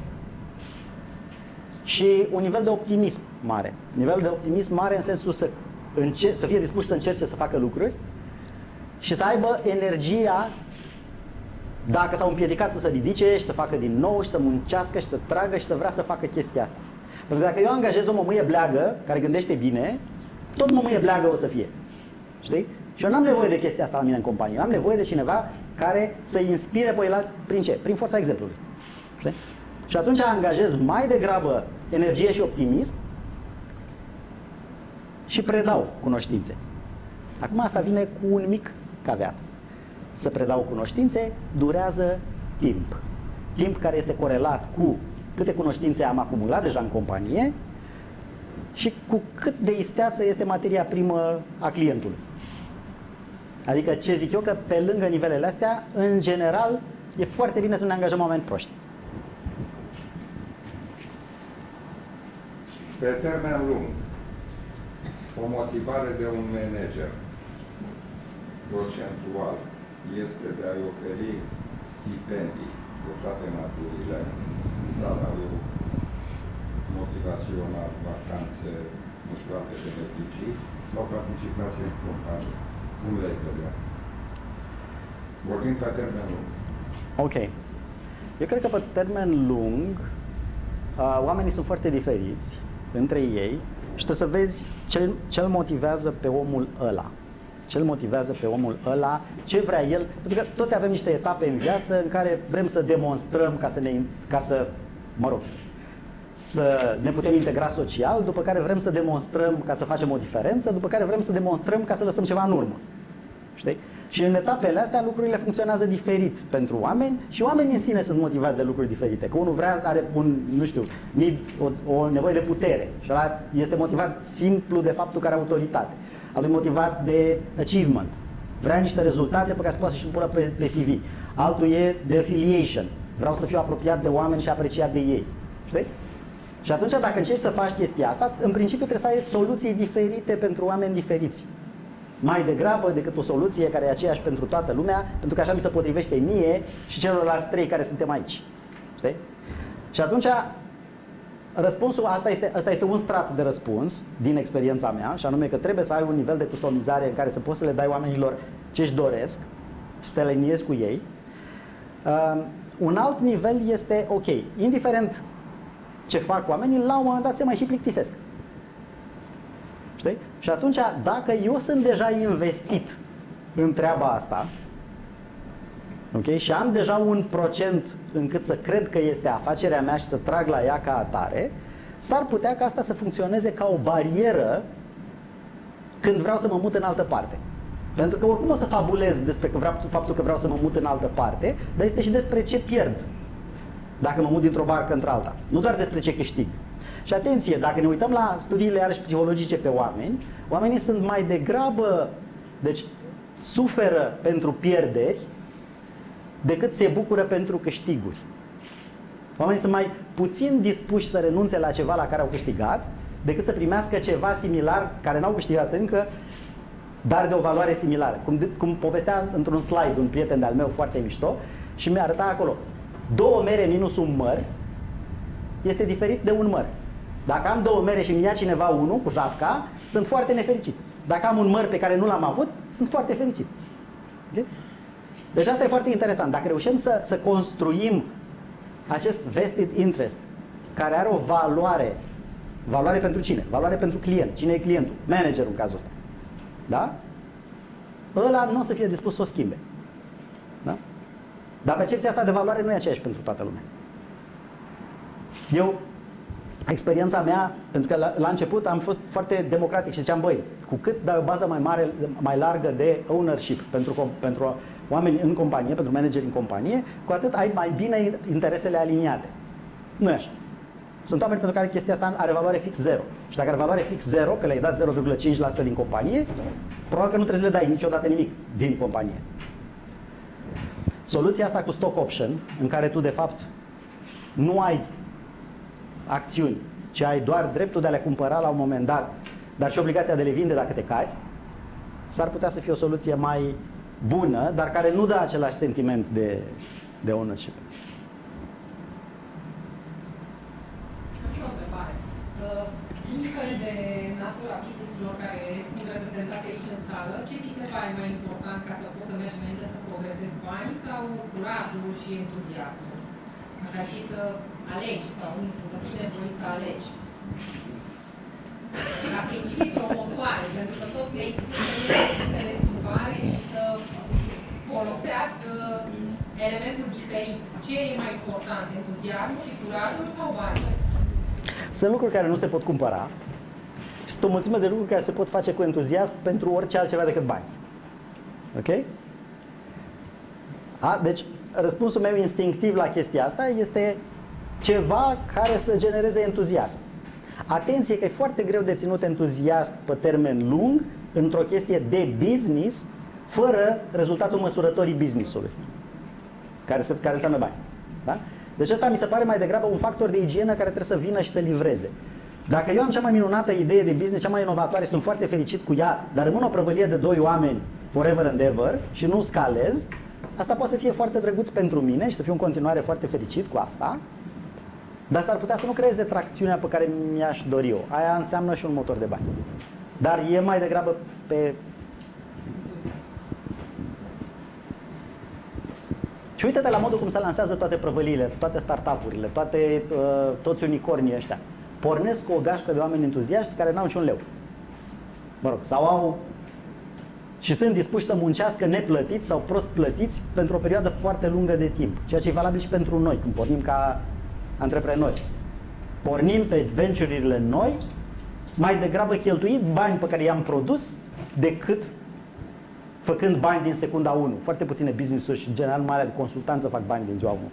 și un nivel de optimism mare. Nivelul de optimism mare în sensul să, înce- să fie dispuși să încerce să facă lucruri și să aibă energia dacă s-au împiedicat să se ridice și să facă din nou și să muncească și să tragă și să vrea să facă chestia asta. Pentru că dacă eu angajez o mămâie bleagă care gândește bine, tot mămâie bleagă o să fie. Știi? Și eu n-am nevoie de chestia asta la mine în companie. Am nevoie de cineva care să inspire pe ceilalți prin ce? Prin forța exemplului. Știi? Și atunci angajez mai degrabă energie și optimism și predau cunoștințe. Acum asta vine cu un mic caveat. Să predau cunoștințe durează timp. Timp care este corelat cu câte cunoștințe am acumulat deja în companie și cu cât de isteață este materia primă a clientului. Adică ce zic eu, că pe lângă nivelele astea, în general, e foarte bine să ne angajăm oameni proști. Pe termen lung, o motivare de un manager procentual este de a-i oferi stipendii de toate naturile, salariu motivațional, vacanțe, nu știu, alte beneficii, sau participație în companie. Cum le-ai vedea? Vorbim pe termen lung. Ok. Eu cred că pe termen lung uh, oamenii sunt foarte diferiți între ei și trebuie să vezi ce îl motivează pe omul ăla. Ce îl motivează pe omul ăla, ce vrea el. Pentru că toți avem niște etape în viață în care vrem să demonstrăm ca să ne, ca să, mă rog, să ne putem integra social, după care vrem să demonstrăm ca să facem o diferență, după care vrem să demonstrăm ca să lăsăm ceva în urmă. Știi? Și în etapele astea lucrurile funcționează diferit pentru oameni și oamenii în sine sunt motivați de lucruri diferite. Că unul vrea, are un, nu știu, o, o nevoie de putere și ăla este motivat simplu de faptul că are autoritate. Altul e motivat de achievement. Vrea niște rezultate pe care să poată să-și pună pe, pe C V. Altul e de affiliation. Vreau să fiu apropiat de oameni și apreciat de ei. Știi? Și atunci dacă încerci să faci chestia asta, în principiu trebuie să ai soluții diferite pentru oameni diferiți. Mai degrabă decât o soluție care e aceeași pentru toată lumea, pentru că așa mi se potrivește mie și celorlalți trei care suntem aici. Știi? Și atunci răspunsul, asta este, asta este un strat de răspuns din experiența mea, și anume că trebuie să ai un nivel de customizare în care să poți să le dai oamenilor ce își doresc și să te aliniezi cu ei. Uh, un alt nivel este, ok, indiferent ce fac oamenii, la un moment dat se mai și plictisesc. Știi? Și atunci, dacă eu sunt deja investit în treaba asta, ok, și am deja un procent încât să cred că este afacerea mea și să trag la ea ca atare, s-ar putea ca asta să funcționeze ca o barieră când vreau să mă mut în altă parte. Pentru că oricum o să fabulez despre că vreau, faptul că vreau să mă mut în altă parte, dar este și despre ce pierd dacă mă mut dintr-o barcă într-alta. Nu doar despre ce câștig. Și atenție, dacă ne uităm la studiile iarăși psihologice pe oameni, oamenii sunt mai degrabă, deci suferă pentru pierderi decât se bucură pentru câștiguri. Oamenii sunt mai puțin dispuși să renunțe la ceva la care au câștigat decât să primească ceva similar, care n-au câștigat încă, dar de o valoare similară. Cum, cum povestea într-un slide un prieten de-al meu foarte mișto și mi-a arătat acolo, două mere minus un măr este diferit de un măr. Dacă am două mere și mi ia cineva unul cu japca, sunt foarte nefericit. Dacă am un măr pe care nu l-am avut, sunt foarte fericit. Okay? Deci asta e foarte interesant. Dacă reușim să, să construim acest vested interest care are o valoare, valoare pentru cine? Valoare pentru client. Cine e clientul? Managerul în cazul ăsta. Da? Ăla nu o să fie dispus să o schimbe. Da? Dar percepția asta de valoare nu e aceeași pentru toată lumea. Eu, experiența mea, pentru că la, la început am fost foarte democratic și ziceam, băi, cu cât dai o bază mai mare, mai largă de ownership pentru, pentru oameni în companie, pentru manageri în companie, cu atât ai mai bine interesele aliniate. Nu e așa. Sunt oameni pentru care chestia asta are valoare fix zero. Și dacă are valoare fix zero, că le-ai dat zero virgulă cinci la sută din companie, probabil că nu trebuie să le dai niciodată nimic din companie. Soluția asta cu stock option, în care tu de fapt nu ai acțiuni, ci ai doar dreptul de a le cumpăra la un moment dat, dar și obligația de a le vinde dacă te cari, s-ar putea să fie o soluție mai bună, dar care nu dă același sentiment de, de ownership. Și o întrebare. Indiferent de natura business-urilor care sunt reprezentate aici în sală, ce ți se pare mai important ca să poți să mergi înainte să progresezi banii sau curajul și entuziasmul? Dacă ar fi să alegi sau, nu știu, să fii nevoit să alegi. La principii promotoare, pentru că tot vrei să fie de schimbare și să folosească elementul diferit. Ce e mai important, entuziasmul și curajul sau banii? Sunt lucruri care nu se pot cumpăra și sunt o mulțime de lucruri care se pot face cu entuziasm pentru orice altceva decât bani. Ok? A, deci, răspunsul meu instinctiv la chestia asta este ceva care să genereze entuziasm. Atenție că e foarte greu de ținut entuziasm pe termen lung într-o chestie de business fără rezultatul măsurătorii business-ului, care, se, care înseamnă bani. Da? Deci ăsta mi se pare mai degrabă un factor de igienă care trebuie să vină și să livreze. Dacă eu am cea mai minunată idee de business, cea mai inovatoare, sunt foarte fericit cu ea, dar rămân o prăvălie de doi oameni forever and ever și nu scalez, asta poate să fie foarte drăguț pentru mine și să fiu în continuare foarte fericit cu asta, dar s-ar putea să nu creeze tracțiunea pe care mi-aș dori eu. Aia înseamnă și un motor de bani. Dar e mai degrabă pe... Și uite-te la modul cum se lansează toate prăvăliile, toate startup-urile, toate, uh, toți unicornii ăștia. Pornesc cu o gașcă de oameni entuziaști care n-au niciun leu. Mă rog, sau au... și sunt dispuși să muncească neplătiți sau prost plătiți pentru o perioadă foarte lungă de timp. Ceea ce e valabil și pentru noi, când pornim ca antreprenori. Pornim pe venture-urile noi, mai degrabă cheltuit bani pe care i-am produs, decât făcând bani din secunda unu. Foarte puține business-uri și, în general, marea de consultanță fac bani din ziua unu.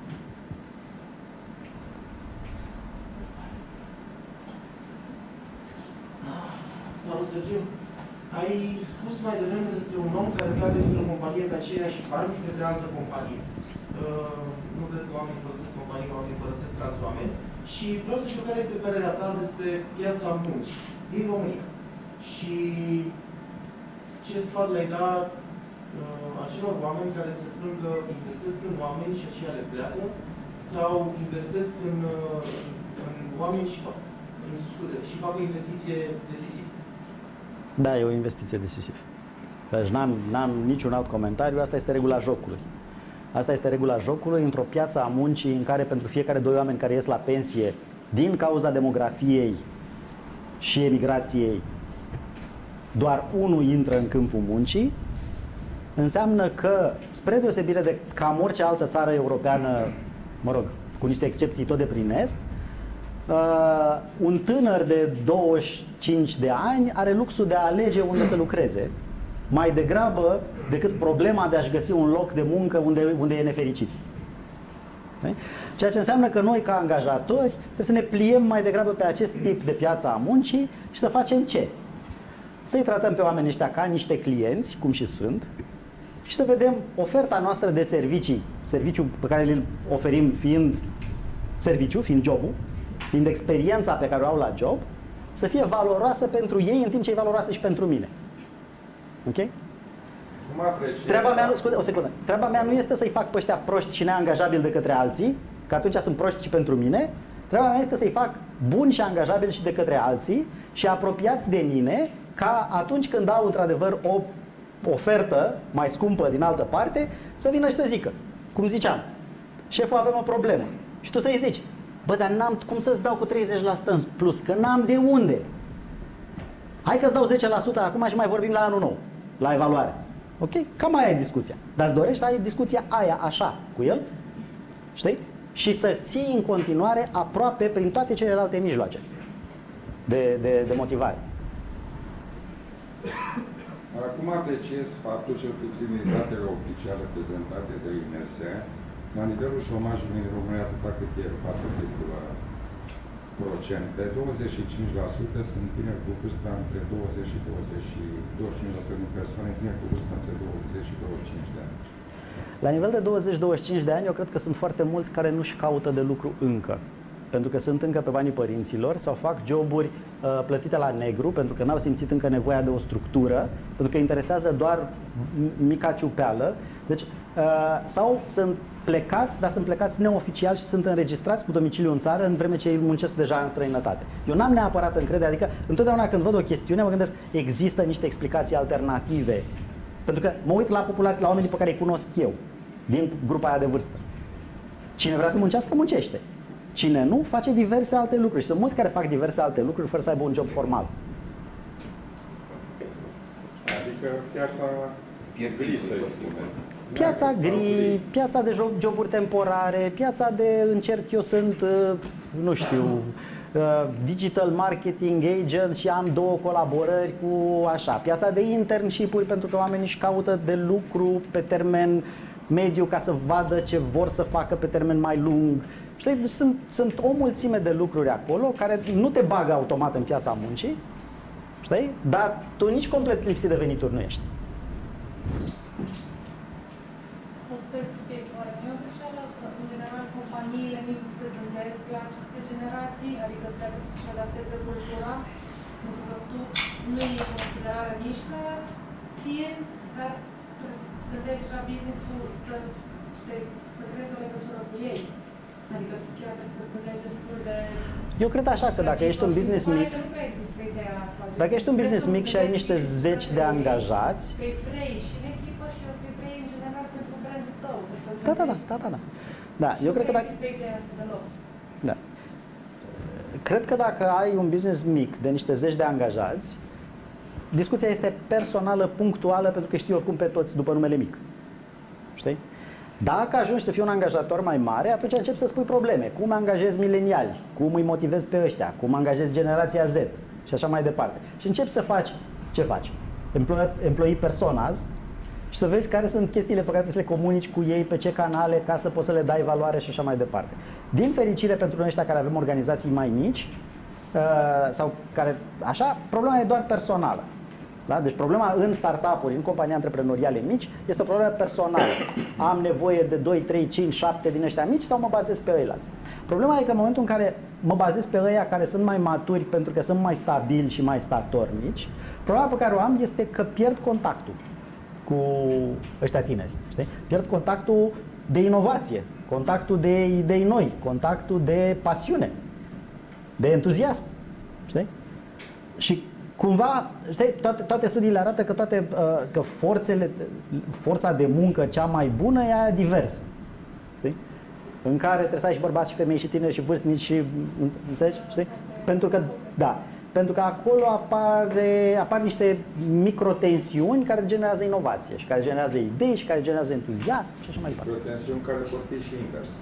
Salut, Sergiu. Ai spus mai devreme despre un om care pleacă dintr-o companie pe aceeași bani către altă companie. Uh, nu cred că oamenii părăsesc companii, oamenii părăsesc alți oameni. Și vreau să știu care este părerea ta despre piața muncii din România. Și ce sfat le-ai da uh, acelor oameni care se plâng că investesc în oameni și aceia le pleacă, sau investesc în, uh, în oameni și fac, în, scuze, și fac o investiție decisivă? Da, e o investiție decisivă. Deci n-am, n-am niciun alt comentariu, asta este regula jocului. Asta este regula jocului într-o piață a muncii în care pentru fiecare doi oameni care ies la pensie din cauza demografiei și emigrației, doar unul intră în câmpul muncii, înseamnă că, spre deosebire de cam orice altă țară europeană, mă rog, cu niște excepții tot de prin Est, uh, un tânăr de douăzeci și cinci de ani are luxul de a alege unde să lucreze, mai degrabă decât problema de a-și găsi un loc de muncă unde, unde e nefericit. Ceea ce înseamnă că noi, ca angajatori, trebuie să ne pliem mai degrabă pe acest tip de piață a muncii și să facem ce? Să-i tratăm pe oamenii ăștia ca niște clienți, cum și sunt, și să vedem oferta noastră de servicii, serviciul pe care îl oferim fiind serviciu, fiind jobul, fiind experiența pe care o au la job, să fie valoroasă pentru ei, în timp ce e valoroasă și pentru mine. Ok? Cum apreciezi? Treaba mea, nu, scuze, o secundă. Treaba mea nu este să-i fac pe ăștia proști și neangajabili de către alții, că atunci sunt proști și pentru mine. Treaba mea este să-i fac buni și angajabili și de către alții și apropiați de mine, ca atunci când au într-adevăr o ofertă mai scumpă din altă parte, să vină și să zică, cum ziceam, șeful, avem o problemă. Și tu să-i zici, bă, dar n-am cum să-ți dau cu treizeci la sută în plus, că n-am de unde. Hai că-ți dau zece la sută acum și mai vorbim la anul nou, la evaluare. Ok? Cam aia e discuția. Dar îți dorești să ai discuția aia așa cu el, știi? Și să ții în continuare aproape prin toate celelalte mijloace de, de, de motivare. Acum apreciez faptul, cel puțin din datele oficiale prezentate de I N S, la nivelul șomajului în România, atâta cât e patru virgulă patru la sută, douăzeci și cinci la sută sunt tineri cu vârsta între douăzeci și douăzeci și douăzeci și cinci la sută din persoane tineri cu vârsta între douăzeci și douăzeci și cinci de ani. La nivel de douăzeci douăzeci și cinci de ani, eu cred că sunt foarte mulți care nu-și caută de lucru încă. Pentru că sunt încă pe banii părinților sau fac joburi uh, plătite la negru, pentru că n-au simțit încă nevoia de o structură, pentru că interesează doar mica ciupeală. Deci, uh, sau sunt plecați, dar sunt plecați neoficial și sunt înregistrați cu domiciliu în țară, în vreme ce ei muncesc deja în străinătate. Eu n-am neapărat încredere, adică întotdeauna când văd o chestiune, mă gândesc, există niște explicații alternative Pentru că mă uit la populație, la oamenii pe care îi cunosc eu, din grupa aia de vârstă. Cine vrea să muncească, muncește. Cine nu, face diverse alte lucruri. Și sunt mulți care fac diverse alte lucruri fără să aibă un job formal. Adică piața gri, să-i spunem. Piața gri, piața de job, joburi temporare, piața de încerc eu sunt, nu știu, digital marketing agent și am două colaborări cu așa. Piața de internship-uri pentru că oamenii își caută de lucru pe termen mediu ca să vadă ce vor să facă pe termen mai lung. Știi? Deci sunt, sunt o mulțime de lucruri acolo care nu te bagă automat în piața muncii, știi? Dar tu nici complet lipsit de venituri nu ești. Tot pe subiectul ăla, nu e o greșeală că, în general, companiile mici se gândesc la aceste generații, adică să să-și adapteze cultura, pentru că tu nu iei în considerare nici ca client, dar trebuie să gândești deja business-ul să, te, să creezi o legătură cu ei. Adică tu chiar trebuie să gândești destul de... Eu cred așa că dacă ești un business mic, dacă ești un business mic și ai niște zeci de angajați, că îi vrei și în echipă și o să-i vrei în general pentru brandul tău. Da, da, da, da, da, da. Da, eu cred că dacă... Da. Cred că dacă ai un business mic de niște zeci de angajați, discuția este personală, punctuală, pentru că știi oricum pe toți după numele mic. Știi? Dacă ajungi să fii un angajator mai mare, atunci începi să spui probleme. Cum angajezi mileniali? Cum îi motivezi pe ăștia? Cum angajezi generația Z? Și așa mai departe. Și începi să faci, ce faci? Employee personas și să vezi care sunt chestiile pe care trebuie să le comunici cu ei, pe ce canale, ca să poți să le dai valoare și așa mai departe. Din fericire pentru noi ăștia care avem organizații mai mici, sau care, așa, problema e doar personală. Da? Deci problema în startup-uri, în companii antreprenoriale mici, este o problemă personală. Am nevoie de doi, trei, cinci, șapte din ăștia mici sau mă bazez pe ăilalți? Problema e că în momentul în care mă bazez pe ăia care sunt mai maturi pentru că sunt mai stabili și mai statornici, problema pe care o am este că pierd contactul cu ăștia tineri. Știi? Pierd contactul de inovație, contactul de idei noi, contactul de pasiune, de entuziasm. Știi? Și cumva, știi, toate, toate studiile arată că, toate, că forțele, forța de muncă cea mai bună e aia diversă. Știi? În care trebuie să ai și bărbați și femei și tineri și vârstnici și, înțelegi? Știi? Pentru că, da, pentru că acolo apare, apar niște microtensiuni care generează inovație și care generează idei și care generează entuziasm și așa mai departe. Microtensiuni care pot fi și invers.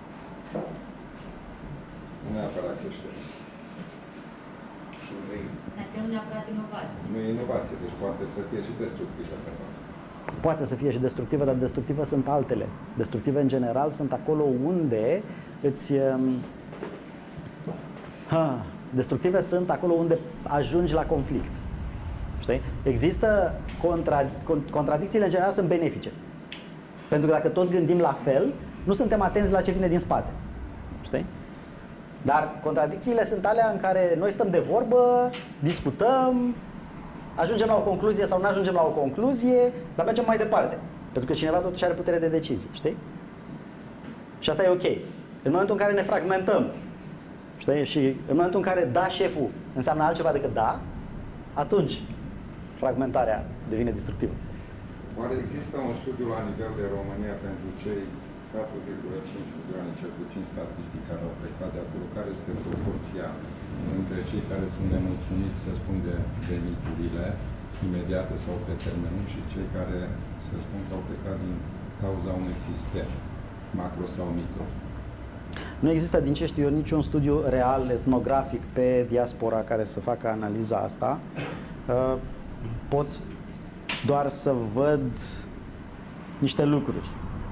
Nu neapărat creștere. Dar nu neapărat inovație. Nu e inovație, deci poate să fie și destructivă pe asta. Poate să fie și destructivă, dar destructive sunt altele. Destructive, în general, sunt acolo unde îți... Ha, destructive sunt acolo unde ajungi la conflict. Știi? Există... Contra, contradicțiile, în general, sunt benefice. Pentru că dacă toți gândim la fel, nu suntem atenți la ce vine din spate. Știi? Dar contradicțiile sunt alea în care noi stăm de vorbă, discutăm, ajungem la o concluzie sau nu ajungem la o concluzie, dar mergem mai departe. Pentru că cineva totuși are putere de decizie, știi? Și asta e ok. În momentul în care ne fragmentăm, știi? Și în momentul în care da șeful înseamnă altceva decât da, atunci fragmentarea devine destructivă. Oare există un studiu la nivel de România pentru cei patru virgulă cinci milioane, cel puțin statistic, care au plecat de acolo, care este proporția între cei care sunt nemulțumiți, să spun, de veniturile imediate sau pe termen lung și cei care, să spun, că au plecat din cauza unui sistem, macro sau micro? Nu există, din ce știu eu, niciun studiu real, etnografic, pe diaspora care să facă analiza asta. Pot doar să văd niște lucruri.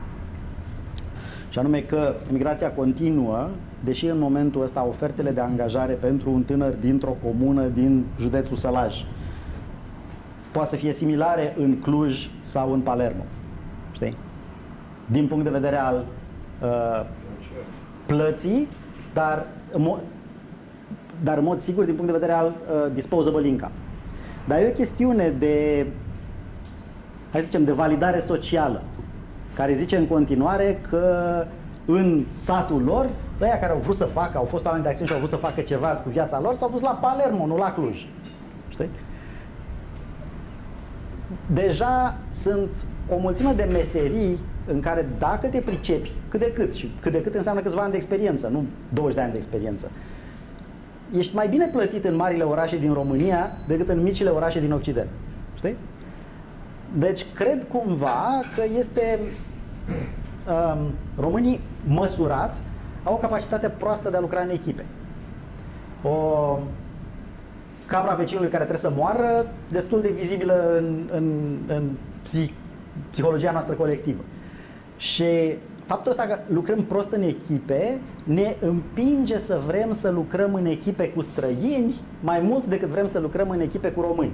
Și anume că migrația continuă, deși în momentul ăsta ofertele de angajare pentru un tânăr dintr-o comună din județul Sălaj poate să fie similare în Cluj sau în Palermo. Știi? Din punct de vedere al uh, plății, dar în, mod, dar în mod sigur din punct de vedere al uh, disposable income. Dar e o chestiune de, hai să zicem, de validare socială, care zice în continuare că în satul lor, ăia care au vrut să facă, au fost oameni de acțiune și au vrut să facă ceva cu viața lor, s-au dus la Palermo, nu la Cluj. Știi? deja sunt o mulțime de meserii în care dacă te pricepi cât de cât, și cât de cât înseamnă câțiva ani de experiență, nu douăzeci de ani de experiență, ești mai bine plătit în marile orașe din România decât în micile orașe din Occident. Știi? Deci cred cumva că este um, românii măsurați au o capacitate proastă de a lucra în echipe. O capra vecinului care trebuie să moară, destul de vizibilă în, în, în psih, psihologia noastră colectivă. Și faptul ăsta că lucrăm prost în echipe ne împinge să vrem să lucrăm în echipe cu străini mai mult decât vrem să lucrăm în echipe cu români.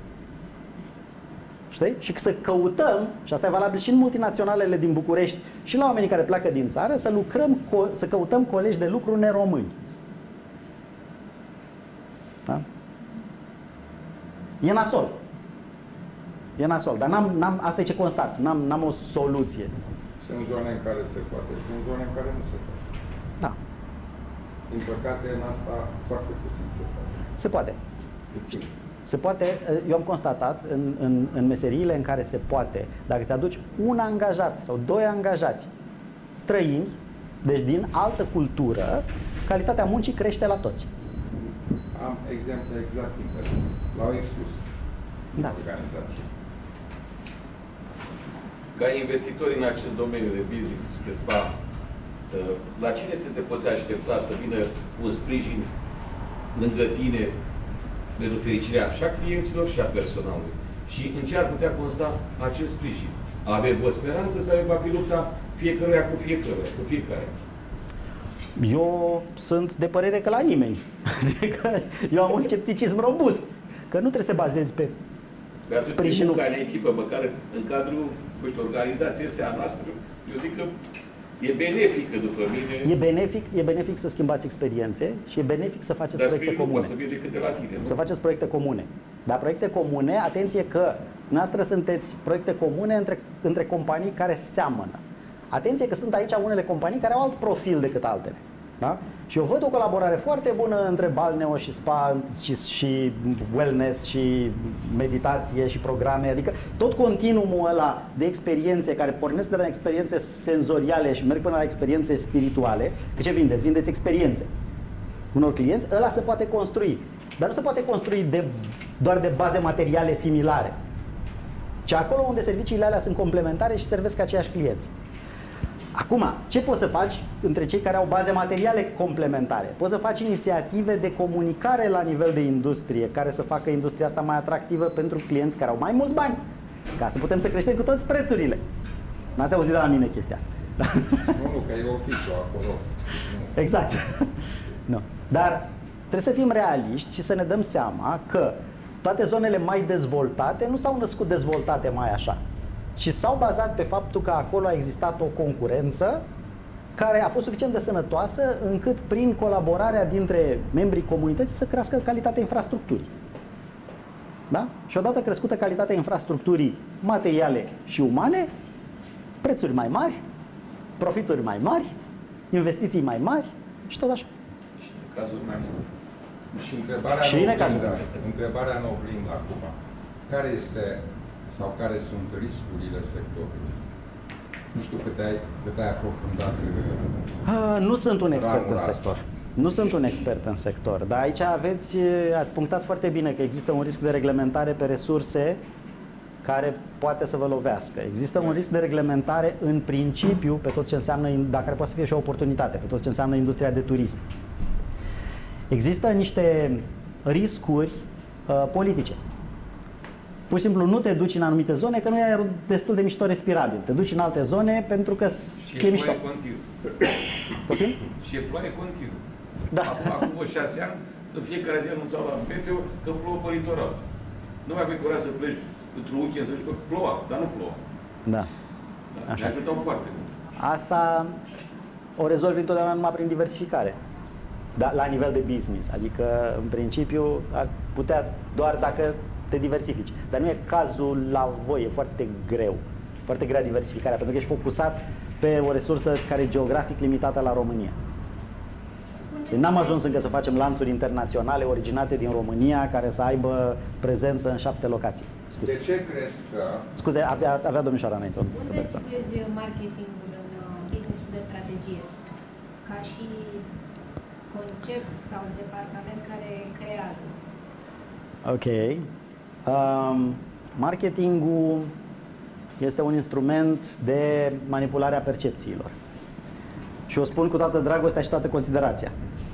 Știi? Și să căutăm, și asta e valabil și în multinaționalele din București și la oamenii care pleacă din țară, să lucrăm, să căutăm colegi de lucru neromâni. Da? E nasol. E nasol, dar n-am, n-am, asta e ce constat, n-am, n-am o soluție. Sunt zone în care se poate, sunt zone în care nu se poate. Da. Din păcate, în asta foarte puțin se poate. Se poate. Puțin. Se poate, eu am constatat în, în, în meseriile în care se poate, dacă îți aduci un angajat sau doi angajați străini, deci din altă cultură, calitatea muncii crește la toți. Am exemple exact invers. L-au exclus. Da. Organizație. Ca investitori în acest domeniu de business, Chespa, la cine să te poți aștepta să vină un sprijin lângă tine pentru fericirea și a clienților și a personalului? Și în ce ar putea consta acest sprijin? Avem o speranță sau va fi lupta fiecăruia cu fiecăruia, cu fiecare? Eu sunt de părere că la nimeni. Adică eu am un scepticism robust. Că nu trebuie să te bazezi pe sprijinul. Ca în echipă, măcar în cadrul organizației astea a noastră, eu zic că e benefică după mine. E benefic, e benefic să schimbați experiențe și e benefic să faceți Dar proiecte comune. Să fie decât de la tine, nu? Să faceți proiecte comune. Dar proiecte comune, atenție că noastră sunteți proiecte comune între, între companii care seamănă. Atenție că sunt aici unele companii care au alt profil decât altele. Da? Și eu văd o colaborare foarte bună între balneo și spa și, și wellness și meditație și programe, adică tot continuumul ăla de experiențe care pornesc de la experiențe senzoriale și merg până la experiențe spirituale. Că ce vindeți? Vindeți experiențe unor clienți, ăla se poate construi. Dar nu se poate construi de, doar de baze materiale similare, ci acolo unde serviciile alea sunt complementare și servesc aceiași clienți. Acum, ce poți să faci între cei care au baze materiale complementare? Poți să faci inițiative de comunicare la nivel de industrie, care să facă industria asta mai atractivă pentru clienți care au mai mulți bani, ca să putem să creștem cu toți prețurile. N-ați auzit de la mine chestia asta. Nu, nu, că e oficiu acolo. Exact. Nu. Dar trebuie să fim realiști și să ne dăm seama că toate zonele mai dezvoltate nu s-au născut dezvoltate mai așa, ci s-au bazat pe faptul că acolo a existat o concurență care a fost suficient de sănătoasă încât prin colaborarea dintre membrii comunității să crească calitatea infrastructurii. Da? Și odată crescută calitatea infrastructurii materiale și umane, prețuri mai mari, profituri mai mari, investiții mai mari și tot așa. Și în cazuri mai mari. Și întrebarea și în oglindă, întrebarea în oglindă acum. Care este sau care sunt riscurile sectorului? Nu știu cât ai, cât ai aprofundat. A, nu sunt un expert în asta. sector. Nu sunt un expert în sector, dar aici aveți, ați punctat foarte bine că există un risc de reglementare pe resurse care poate să vă lovească. Există un risc de reglementare în principiu pe tot ce înseamnă, dar care poate să fie și o oportunitate, pe tot ce înseamnă industria de turism. Există niște riscuri uh, politice. Pur și simplu nu te duci în anumite zone că nu e destul de mișto respirabil. Te duci în alte zone pentru că și e mișto. continuu. Poftim? Și e ploaie continuu. Da. Acum, acum o șase ani, în fiecare zi anunțau la meteo că plouă pe litoral. Nu mai aveai curaj să pleci într-un weekend să zici că ploua, dar nu ploua. Da. Da. Așa. Ne ajutau foarte mult. Asta o rezolvi întotdeauna numai prin diversificare. Da, la nivel de business. Adică, în principiu, ar putea doar dacă te diversifici. Dar nu e cazul la voi, e foarte greu. Foarte grea diversificarea, pentru că ești focusat pe o resursă care e geografic limitată la România. Deci n-am ajuns încă să facem lanțuri internaționale originate din România care să aibă prezență în șapte locații. Scuze. De ce crezi că... Scuze, avea, avea domnișoara înainte. Unde vezi marketingul în business-ul de strategie? Ca și concept sau departament care creează? Ok. Um, marketingul este un instrument de manipulare a percepțiilor. Și o spun cu toată dragostea și toată considerația.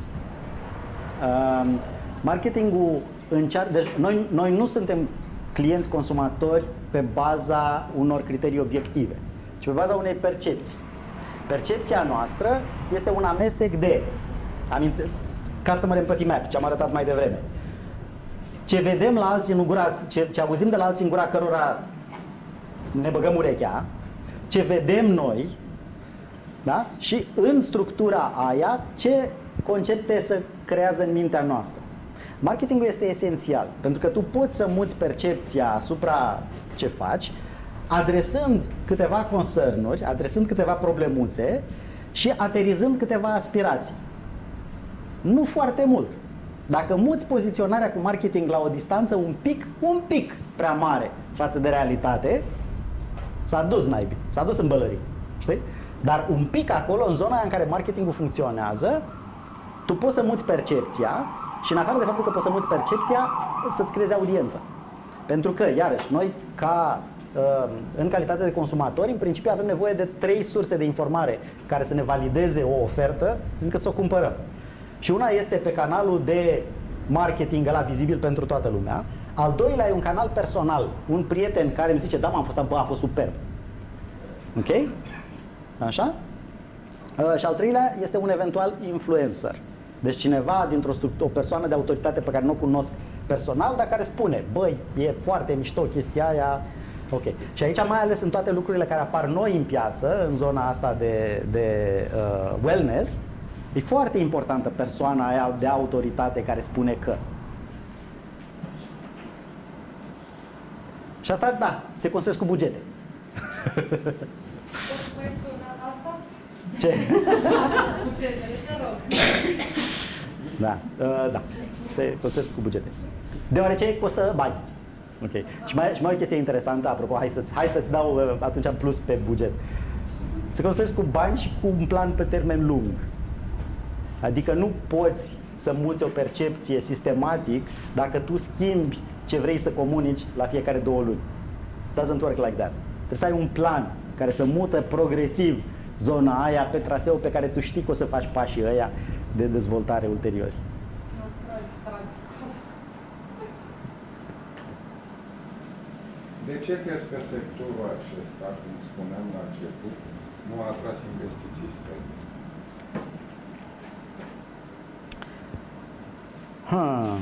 Um, marketingul încearcă... Deci noi, noi nu suntem clienți consumatori pe baza unor criterii obiective, ci pe baza unei percepții. Percepția noastră este un amestec de aminte, Customer Empathy Map, ce am arătat mai devreme. Ce vedem la alții în gura, ce, ce auzim de la alții în gura cărora ne băgăm urechea, ce vedem noi, da? Și în structura aia, ce concepte se creează în mintea noastră. Marketingul este esențial, pentru că tu poți să muți percepția asupra ce faci, adresând câteva concernuri, adresând câteva problemuțe și aterizând câteva aspirații. Nu foarte mult. Dacă muți poziționarea cu marketing la o distanță un pic, un pic prea mare față de realitate, s-a dus naibii, s-a dus în bălării, știi? Dar un pic acolo, în zona în care marketingul funcționează, tu poți să muți percepția și în afară de faptul că poți să muți percepția, să-ți creezi audiență. Pentru că, iarăși, noi ca în calitate de consumatori, în principiu avem nevoie de trei surse de informare care să ne valideze o ofertă încât să o cumpărăm. Și una este pe canalul de marketing ăla vizibil pentru toată lumea. Al doilea e un canal personal, un prieten care îmi zice, da, m-am fost, bă, a fost superb. Ok? Așa? Uh, și al treilea este un eventual influencer. Deci cineva dintr-o o persoană de autoritate pe care nu o cunosc personal, dar care spune, băi, e foarte mișto chestia aia. Ok. Și aici mai ales în toate lucrurile care apar noi în piață, în zona asta de, de uh, wellness, e foarte importantă persoana aia de autoritate care spune că. Și asta, da, se construiesc cu bugete. Ce? Bugetele, te rog. Da, uh, da, se construiesc cu bugete. Deoarece costă bani. Ok. Și mai, și mai o chestie interesantă, apropo, hai să-ți, hai să-ți dau uh, atunci plus pe buget. Se construiesc cu bani și cu un plan pe termen lung. Adică nu poți să muți o percepție sistematic dacă tu schimbi ce vrei să comunici la fiecare două luni. Doesn't work like that. Trebuie să ai un plan care să mută progresiv zona aia pe traseul pe care tu știi că o să faci pașii ăia de dezvoltare ulteriori. De ce crezi că sectorul acesta, cum spuneam la început, nu a atras investiții străine? Hmm.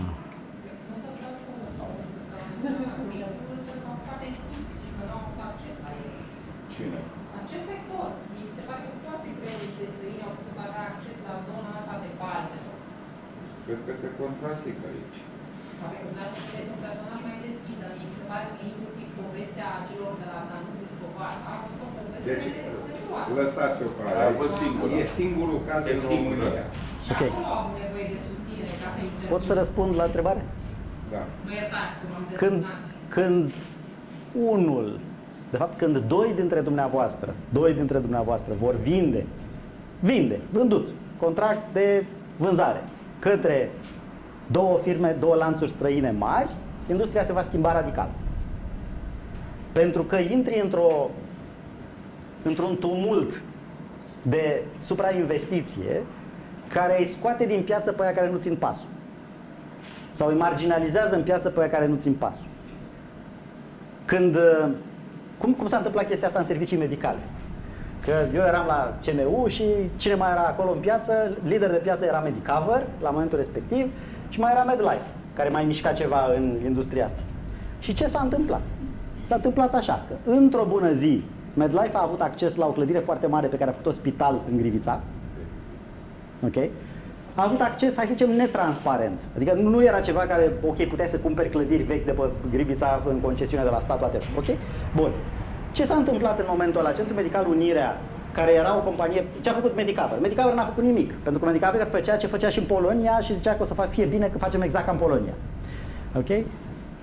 Cine? Acest sector. Mi se pare că foarte greu niște străini au putut avea acces la zona asta de palme. Cred că te contrazic aici. Poate că vreau să puteți un personaj mai deschis, dar mi se pare că inclusiv povestea celor de la Danube Sovar a fost o poveste Deci, de frumoasă. lăsați-o pe A aia. fost singur. E singurul caz E în singur. România. Și Ok. acolo au nevoie de susținere ca să intervină. Pot să răspund la întrebare? Da. Mă iertați că m-am Când, dezbunat. când unul, de fapt când doi dintre dumneavoastră, doi dintre dumneavoastră vor vinde, vinde, vândut, contract de vânzare către două firme, două lanțuri străine mari, industria se va schimba radical. Pentru că intri într-o, într-un tumult de suprainvestiție care îi scoate din piață pe aia care nu țin pasul. Sau îi marginalizează în piață pe aia care nu țin pasul. Când, cum, cum s-a întâmplat chestia asta în servicii medicale? Că eu eram la C M U și cine mai era acolo în piață, lider de piață era Medicover la momentul respectiv și mai era MedLife, care mai mișca ceva în industria asta. Și ce s-a întâmplat? S-a întâmplat așa, că într-o bună zi MedLife a avut acces la o clădire foarte mare pe care a făcut-o spital în Grivița. Ok? A avut acces, hai să zicem, netransparent. Adică nu era ceva care, ok, puteai să cumperi clădiri vechi de pe Grivița în concesiune de la stat, toate. Ok? Bun. Ce s-a întâmplat în momentul ăla? Centrul Medical Unirea, care era o companie, ce a făcut Medicover? Medicover n-a făcut nimic, pentru că Medicover făcea ce făcea și în Polonia și zicea că o să fie bine că facem exact ca în Polonia. Ok?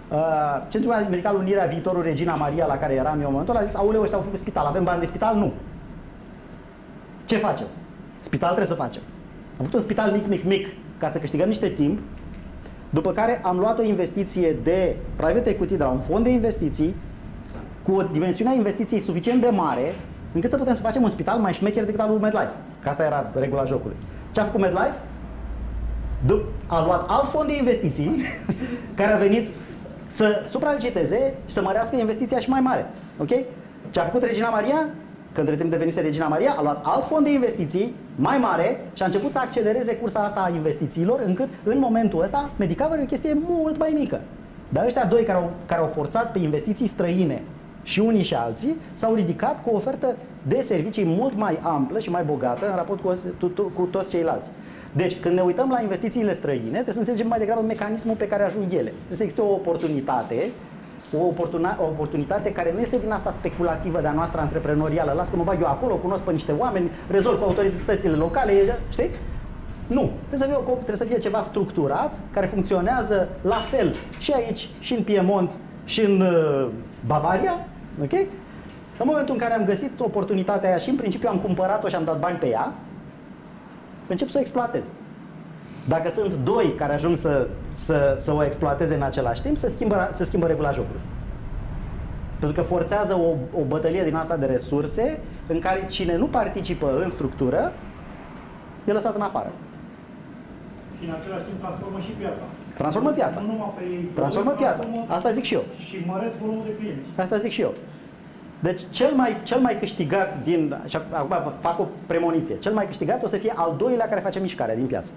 Uh, Centrul Medical Unirea Viitorul Regina Maria, la care eram eu în momentul ăla, a zis, aoleu, ăștia au făcut spital, avem bani de spital? Nu. Ce facem? Spital trebuie să facem. Am făcut un spital mic, mic, mic, ca să câștigăm niște timp, după care am luat o investiție de private equity de la un fond de investiții, cu o dimensiune a investiției suficient de mare, încât să putem să facem un spital mai șmecher decât al lui MedLife. Că asta era regula jocului. Ce a făcut MedLife? A luat alt fond de investiții care a venit să supraliciteze și să mărească investiția și mai mare. Ok? Ce a făcut Regina Maria? Că între timp devenise Regina Maria, a luat alt fond de investiții mai mare și a început să accelereze cursa asta a investițiilor, încât în momentul ăsta Medicover e o chestie mult mai mică. Dar ăștia doi care au, care au forțat pe investiții străine și unii și alții s-au ridicat cu o ofertă de servicii mult mai amplă și mai bogată în raport cu, cu toți ceilalți. Deci, când ne uităm la investițiile străine, trebuie să înțelegem mai degrabă mecanismul pe care ajung ele. Trebuie să existe o oportunitate, o, oportuna, o oportunitate care nu este din asta speculativă de-a noastră antreprenorială. Las că mă bag eu acolo, cunosc pe niște oameni, rezolv cu autoritățile locale, știi? Nu. Trebuie să fie, o, trebuie să fie ceva structurat, care funcționează la fel și aici, și în Piemont, și în uh, Bavaria. Ok? În momentul în care am găsit oportunitatea aia și în principiu am cumpărat-o și am dat bani pe ea, încep să o exploatez. Dacă sunt doi care ajung să, să, să o exploateze în același timp, se schimbă, se schimbă regula jocului. Pentru că forțează o, o bătălie din asta de resurse în care cine nu participă în structură e lăsat în afară. Și în același timp transformă și piața. Transformă piața. Nu numai pe ei. Transformă piața. Asta zic și eu. Și măresc volumul de clienți. Asta zic și eu. Deci cel mai, cel mai câștigat din, și acum fac o premoniție, cel mai câștigat o să fie al doilea care face mișcarea din piață.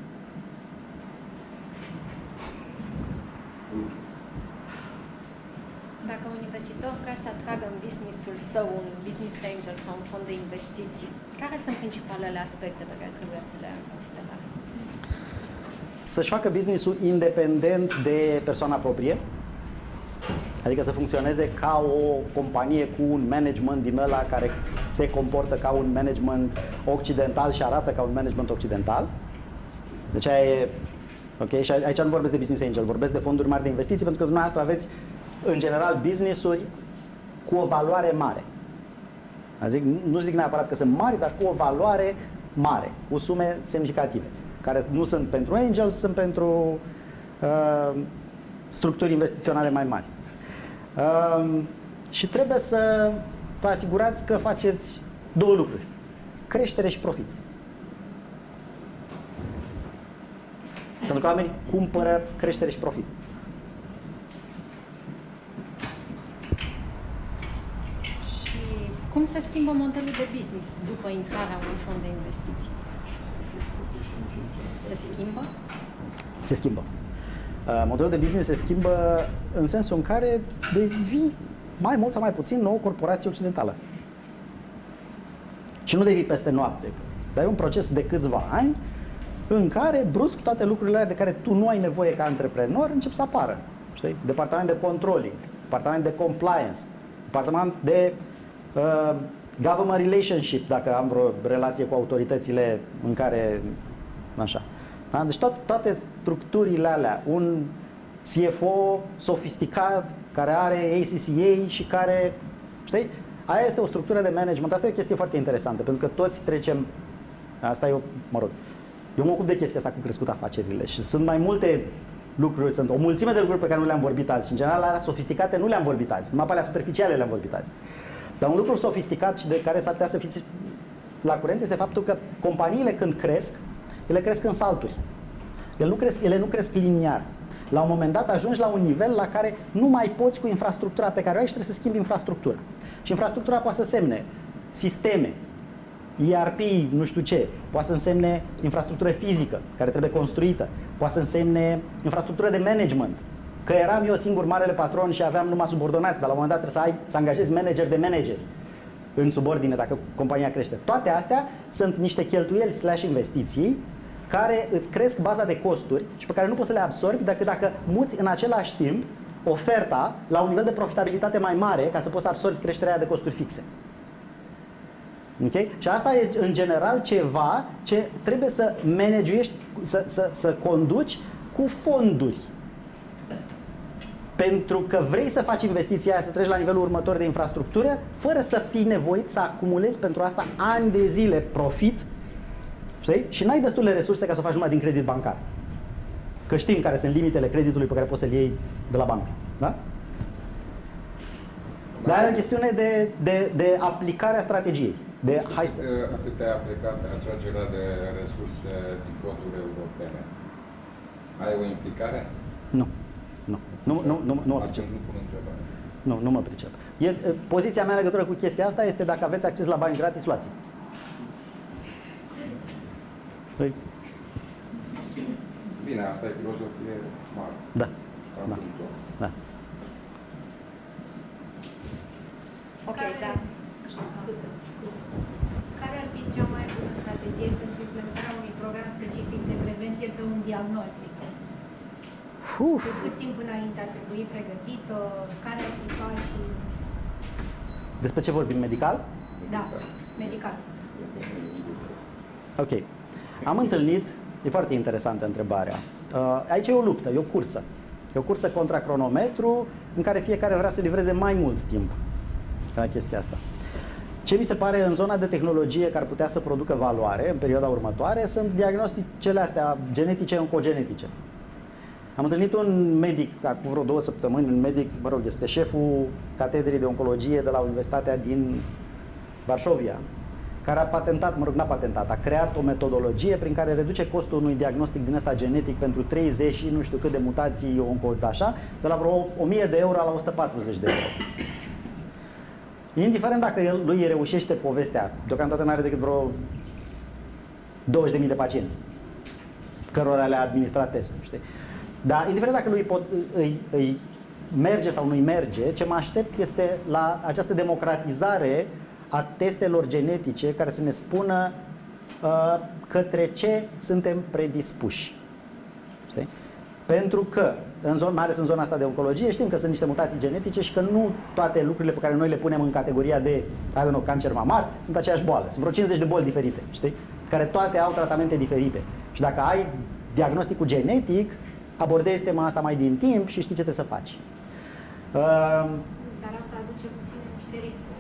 Dacă un investitor vrea să atragă în businessul său un business angel sau un fond de investiții, care sunt principalele aspecte pe care trebuie să le ia în considerare? Să-și facă businessul independent de persoana proprie, adică să funcționeze ca o companie cu un management din ăla care se comportă ca un management occidental și arată ca un management occidental. Deci aia e, ok? Și aici nu vorbesc de business angel, vorbesc de fonduri mari de investiții, pentru că dumneavoastră aveți, în general, business-uri cu o valoare mare. Adică, nu zic neapărat că sunt mari, dar cu o valoare mare, cu sume semnificative, care nu sunt pentru angels, sunt pentru uh, structuri investiționale mai mari. Uh, și trebuie să vă asigurați că faceți două lucruri: creștere și profit. Pentru că oamenii cumpără creștere și profit. Și cum se schimbă modelul de business după intrarea unui fond de investiții? Se schimbă? Se schimbă. Uh, modelul de business se schimbă în sensul în care devii mai mult sau mai puțin o corporație occidentală. Și nu devii peste noapte. Dar e un proces de câțiva ani în care, brusc, toate lucrurile alea de care tu nu ai nevoie ca antreprenor încep să apară. Știi? Departament de controlling, departament de compliance, departament de uh, government relationship, dacă am vreo relație cu autoritățile în care... Așa. Da? Deci toate, toate structurile alea, un C F O sofisticat care are A C C A și care, știi, aia este o structură de management. Asta e o chestie foarte interesantă, pentru că toți trecem, asta e, o, mă rog, eu mă ocup de chestia asta cu crescut afacerile și sunt mai multe lucruri, sunt o mulțime de lucruri pe care nu le-am vorbit azi și în general alea sofisticate nu le-am vorbit azi, numai pe alea superficiale le-am vorbit azi. Dar un lucru sofisticat și de care s-ar putea să fiți la curent este faptul că companiile când cresc, ele cresc în salturi. Ele nu cresc, ele nu cresc liniar. La un moment dat ajungi la un nivel la care nu mai poți cu infrastructura pe care o ai și trebuie să schimbi infrastructura. Și infrastructura poate să semne sisteme, E R P, nu știu ce, poate să însemne infrastructură fizică care trebuie construită, poate să însemne infrastructură de management. Că eram eu singur marele patron și aveam numai subordonați, dar la un moment dat trebuie să, ai, să angajezi manager de manageri în subordine dacă compania crește. Toate astea sunt niște cheltuieli slash investiții care îți cresc baza de costuri și pe care nu poți să le absorbi decât dacă muți în același timp oferta la un nivel de profitabilitate mai mare ca să poți să absorbi creșterea de costuri fixe. Okay? Și asta e în general ceva ce trebuie să managuiești, să, să, să conduci cu fonduri. pentru că vrei să faci investiția aia, să treci la nivelul următor de infrastructură, fără să fii nevoit să acumulezi pentru asta ani de zile profit, știi? Și n-ai destule resurse ca să o faci numai din credit bancar. Că știm care sunt limitele creditului pe care poți să-l iei de la bancă. Da? Dar e o chestiune de, de, de aplicarea strategiei. De, hai să... Cât ai aplicat pe atragerea de resurse din fonduri europene? Ai o implicare? Nu. Nu. Nu, nu, nu, nu mă pricep. Nu pun întrebare. Nu, nu mă pricep. E, poziția mea în legătură cu chestia asta este dacă aveți acces la bani gratis, luați. Păi... Bine, asta e filozofie mare. Da. Da. Da. Ok, da. Scuze. Care ar fi cea mai bună strategie pentru implementarea unui program specific de prevenție pe un diagnostic? Uf. Cu cât timp înainte ar trebui pregătită? Care ar fi pașii? Despre ce vorbim? Medical? Da, medical. Ok. Am întâlnit, e foarte interesantă întrebarea. Aici e o luptă, e o cursă. E o cursă contra cronometru în care fiecare vrea să livreze mai mult timp la chestia asta. Ce mi se pare în zona de tehnologie care ar putea să producă valoare în perioada următoare sunt diagnosticele astea genetice, oncogenetice. Am întâlnit un medic acum vreo două săptămâni, un medic, mă rog, este șeful catedrei de oncologie de la Universitatea din Varșovia, care a patentat, mă rog, n-a patentat, a creat o metodologie prin care reduce costul unui diagnostic din ăsta genetic pentru treizeci și nu știu cât de mutații onco, așa, de la vreo o mie de euro la o sută patruzeci de euro. Indiferent dacă el, lui reușește povestea, deocamdată nu are decât vreo douăzeci de mii de pacienți cărora le-a administrat testul, știi? Dar indiferent dacă lui pot, îi, îi merge sau nu-i merge, ce mă aștept este la această democratizare a testelor genetice care să ne spună uh, către ce suntem predispuși. Știi? Pentru că, în zona, mai ales în zona asta de oncologie, știm că sunt niște mutații genetice și că nu toate lucrurile pe care noi le punem în categoria de, I don't know, cancer mamar, sunt aceeași boală. Sunt vreo cincizeci de boli diferite, știi? Care toate au tratamente diferite. Și dacă ai diagnosticul genetic, abordezi tema asta mai din timp și știi ce trebuie să faci. Uh, Dar asta aduce cu sine niște riscuri.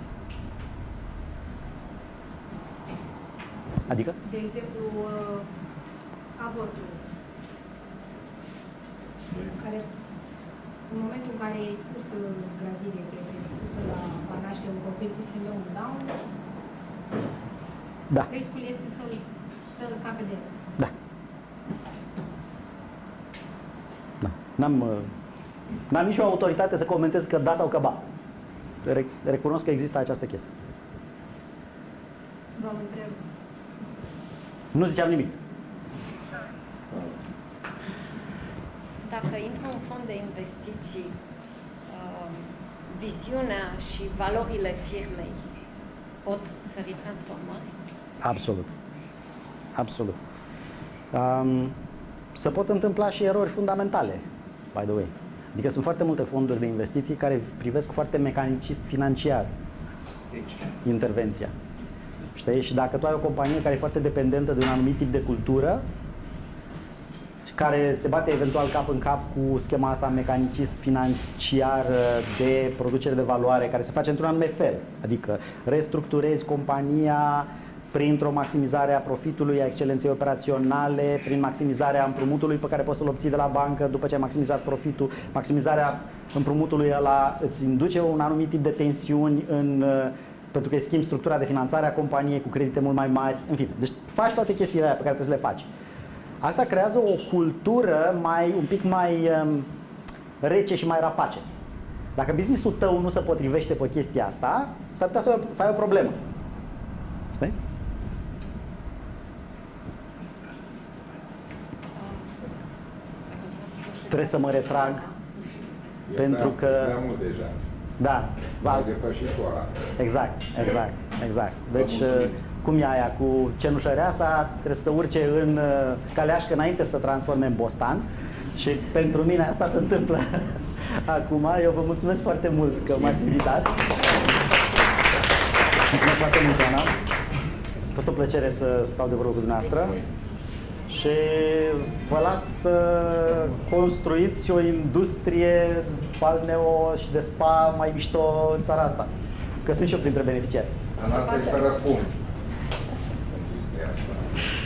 Adică? De exemplu, avortul. Care, în momentul în care e spus gravidei că e spusă la a naște un copil cu sindromul Down, da. Riscul este să-l să-l scape de el. Da. Da. N-am, n-am nicio autoritate să comentez că da sau că ba. Recunosc că există această chestie. Vă întreb. Nu ziceam nimic. Dacă intră un fond de investiții, viziunea și valorile firmei pot suferi transformare? Absolut. Absolut. Um, se pot întâmpla și erori fundamentale, by the way. Adică sunt foarte multe fonduri de investiții care privesc foarte mecanicist financiar intervenția. Știi? Și dacă tu ai o companie care e foarte dependentă de un anumit tip de cultură, care se bate eventual cap în cap cu schema asta mecanicist financiar de producere de valoare, care se face într-un anume fel, adică restructurezi compania printr-o maximizare a profitului, a excelenței operaționale, prin maximizarea împrumutului pe care poți să-l obții de la bancă după ce ai maximizat profitul, maximizarea împrumutului ăla îți induce un anumit tip de tensiuni în, pentru că îi schimbi structura de finanțare a companiei cu credite mult mai mari, în fine. Deci faci toate chestiile alea pe care trebuie să le faci. Asta creează o cultură mai, un pic mai um, rece și mai rapace. Dacă business-ul tău nu se potrivește pe chestia asta, s-ar putea să, să ai o problemă. Știi? Trebuie să mă retrag E pentru prea, că... prea mult deja. Da. Ai depășit ora. Exact, exact, exact. Deci, cum e aia cu cenușăreasa, trebuie să urce în caleașcă înainte să se transforme în bostan. Și pentru mine asta se întâmplă acum. Eu vă mulțumesc foarte mult că m-ați invitat. Mulțumesc foarte mult, Ana. A fost o plăcere să stau de vorbă cu dumneavoastră. Și vă las să construiți o industrie balneo și de spa mai mișto în țara asta. Că sunt și eu printre beneficiari. Dar noastră e fără fund. În chestia asta.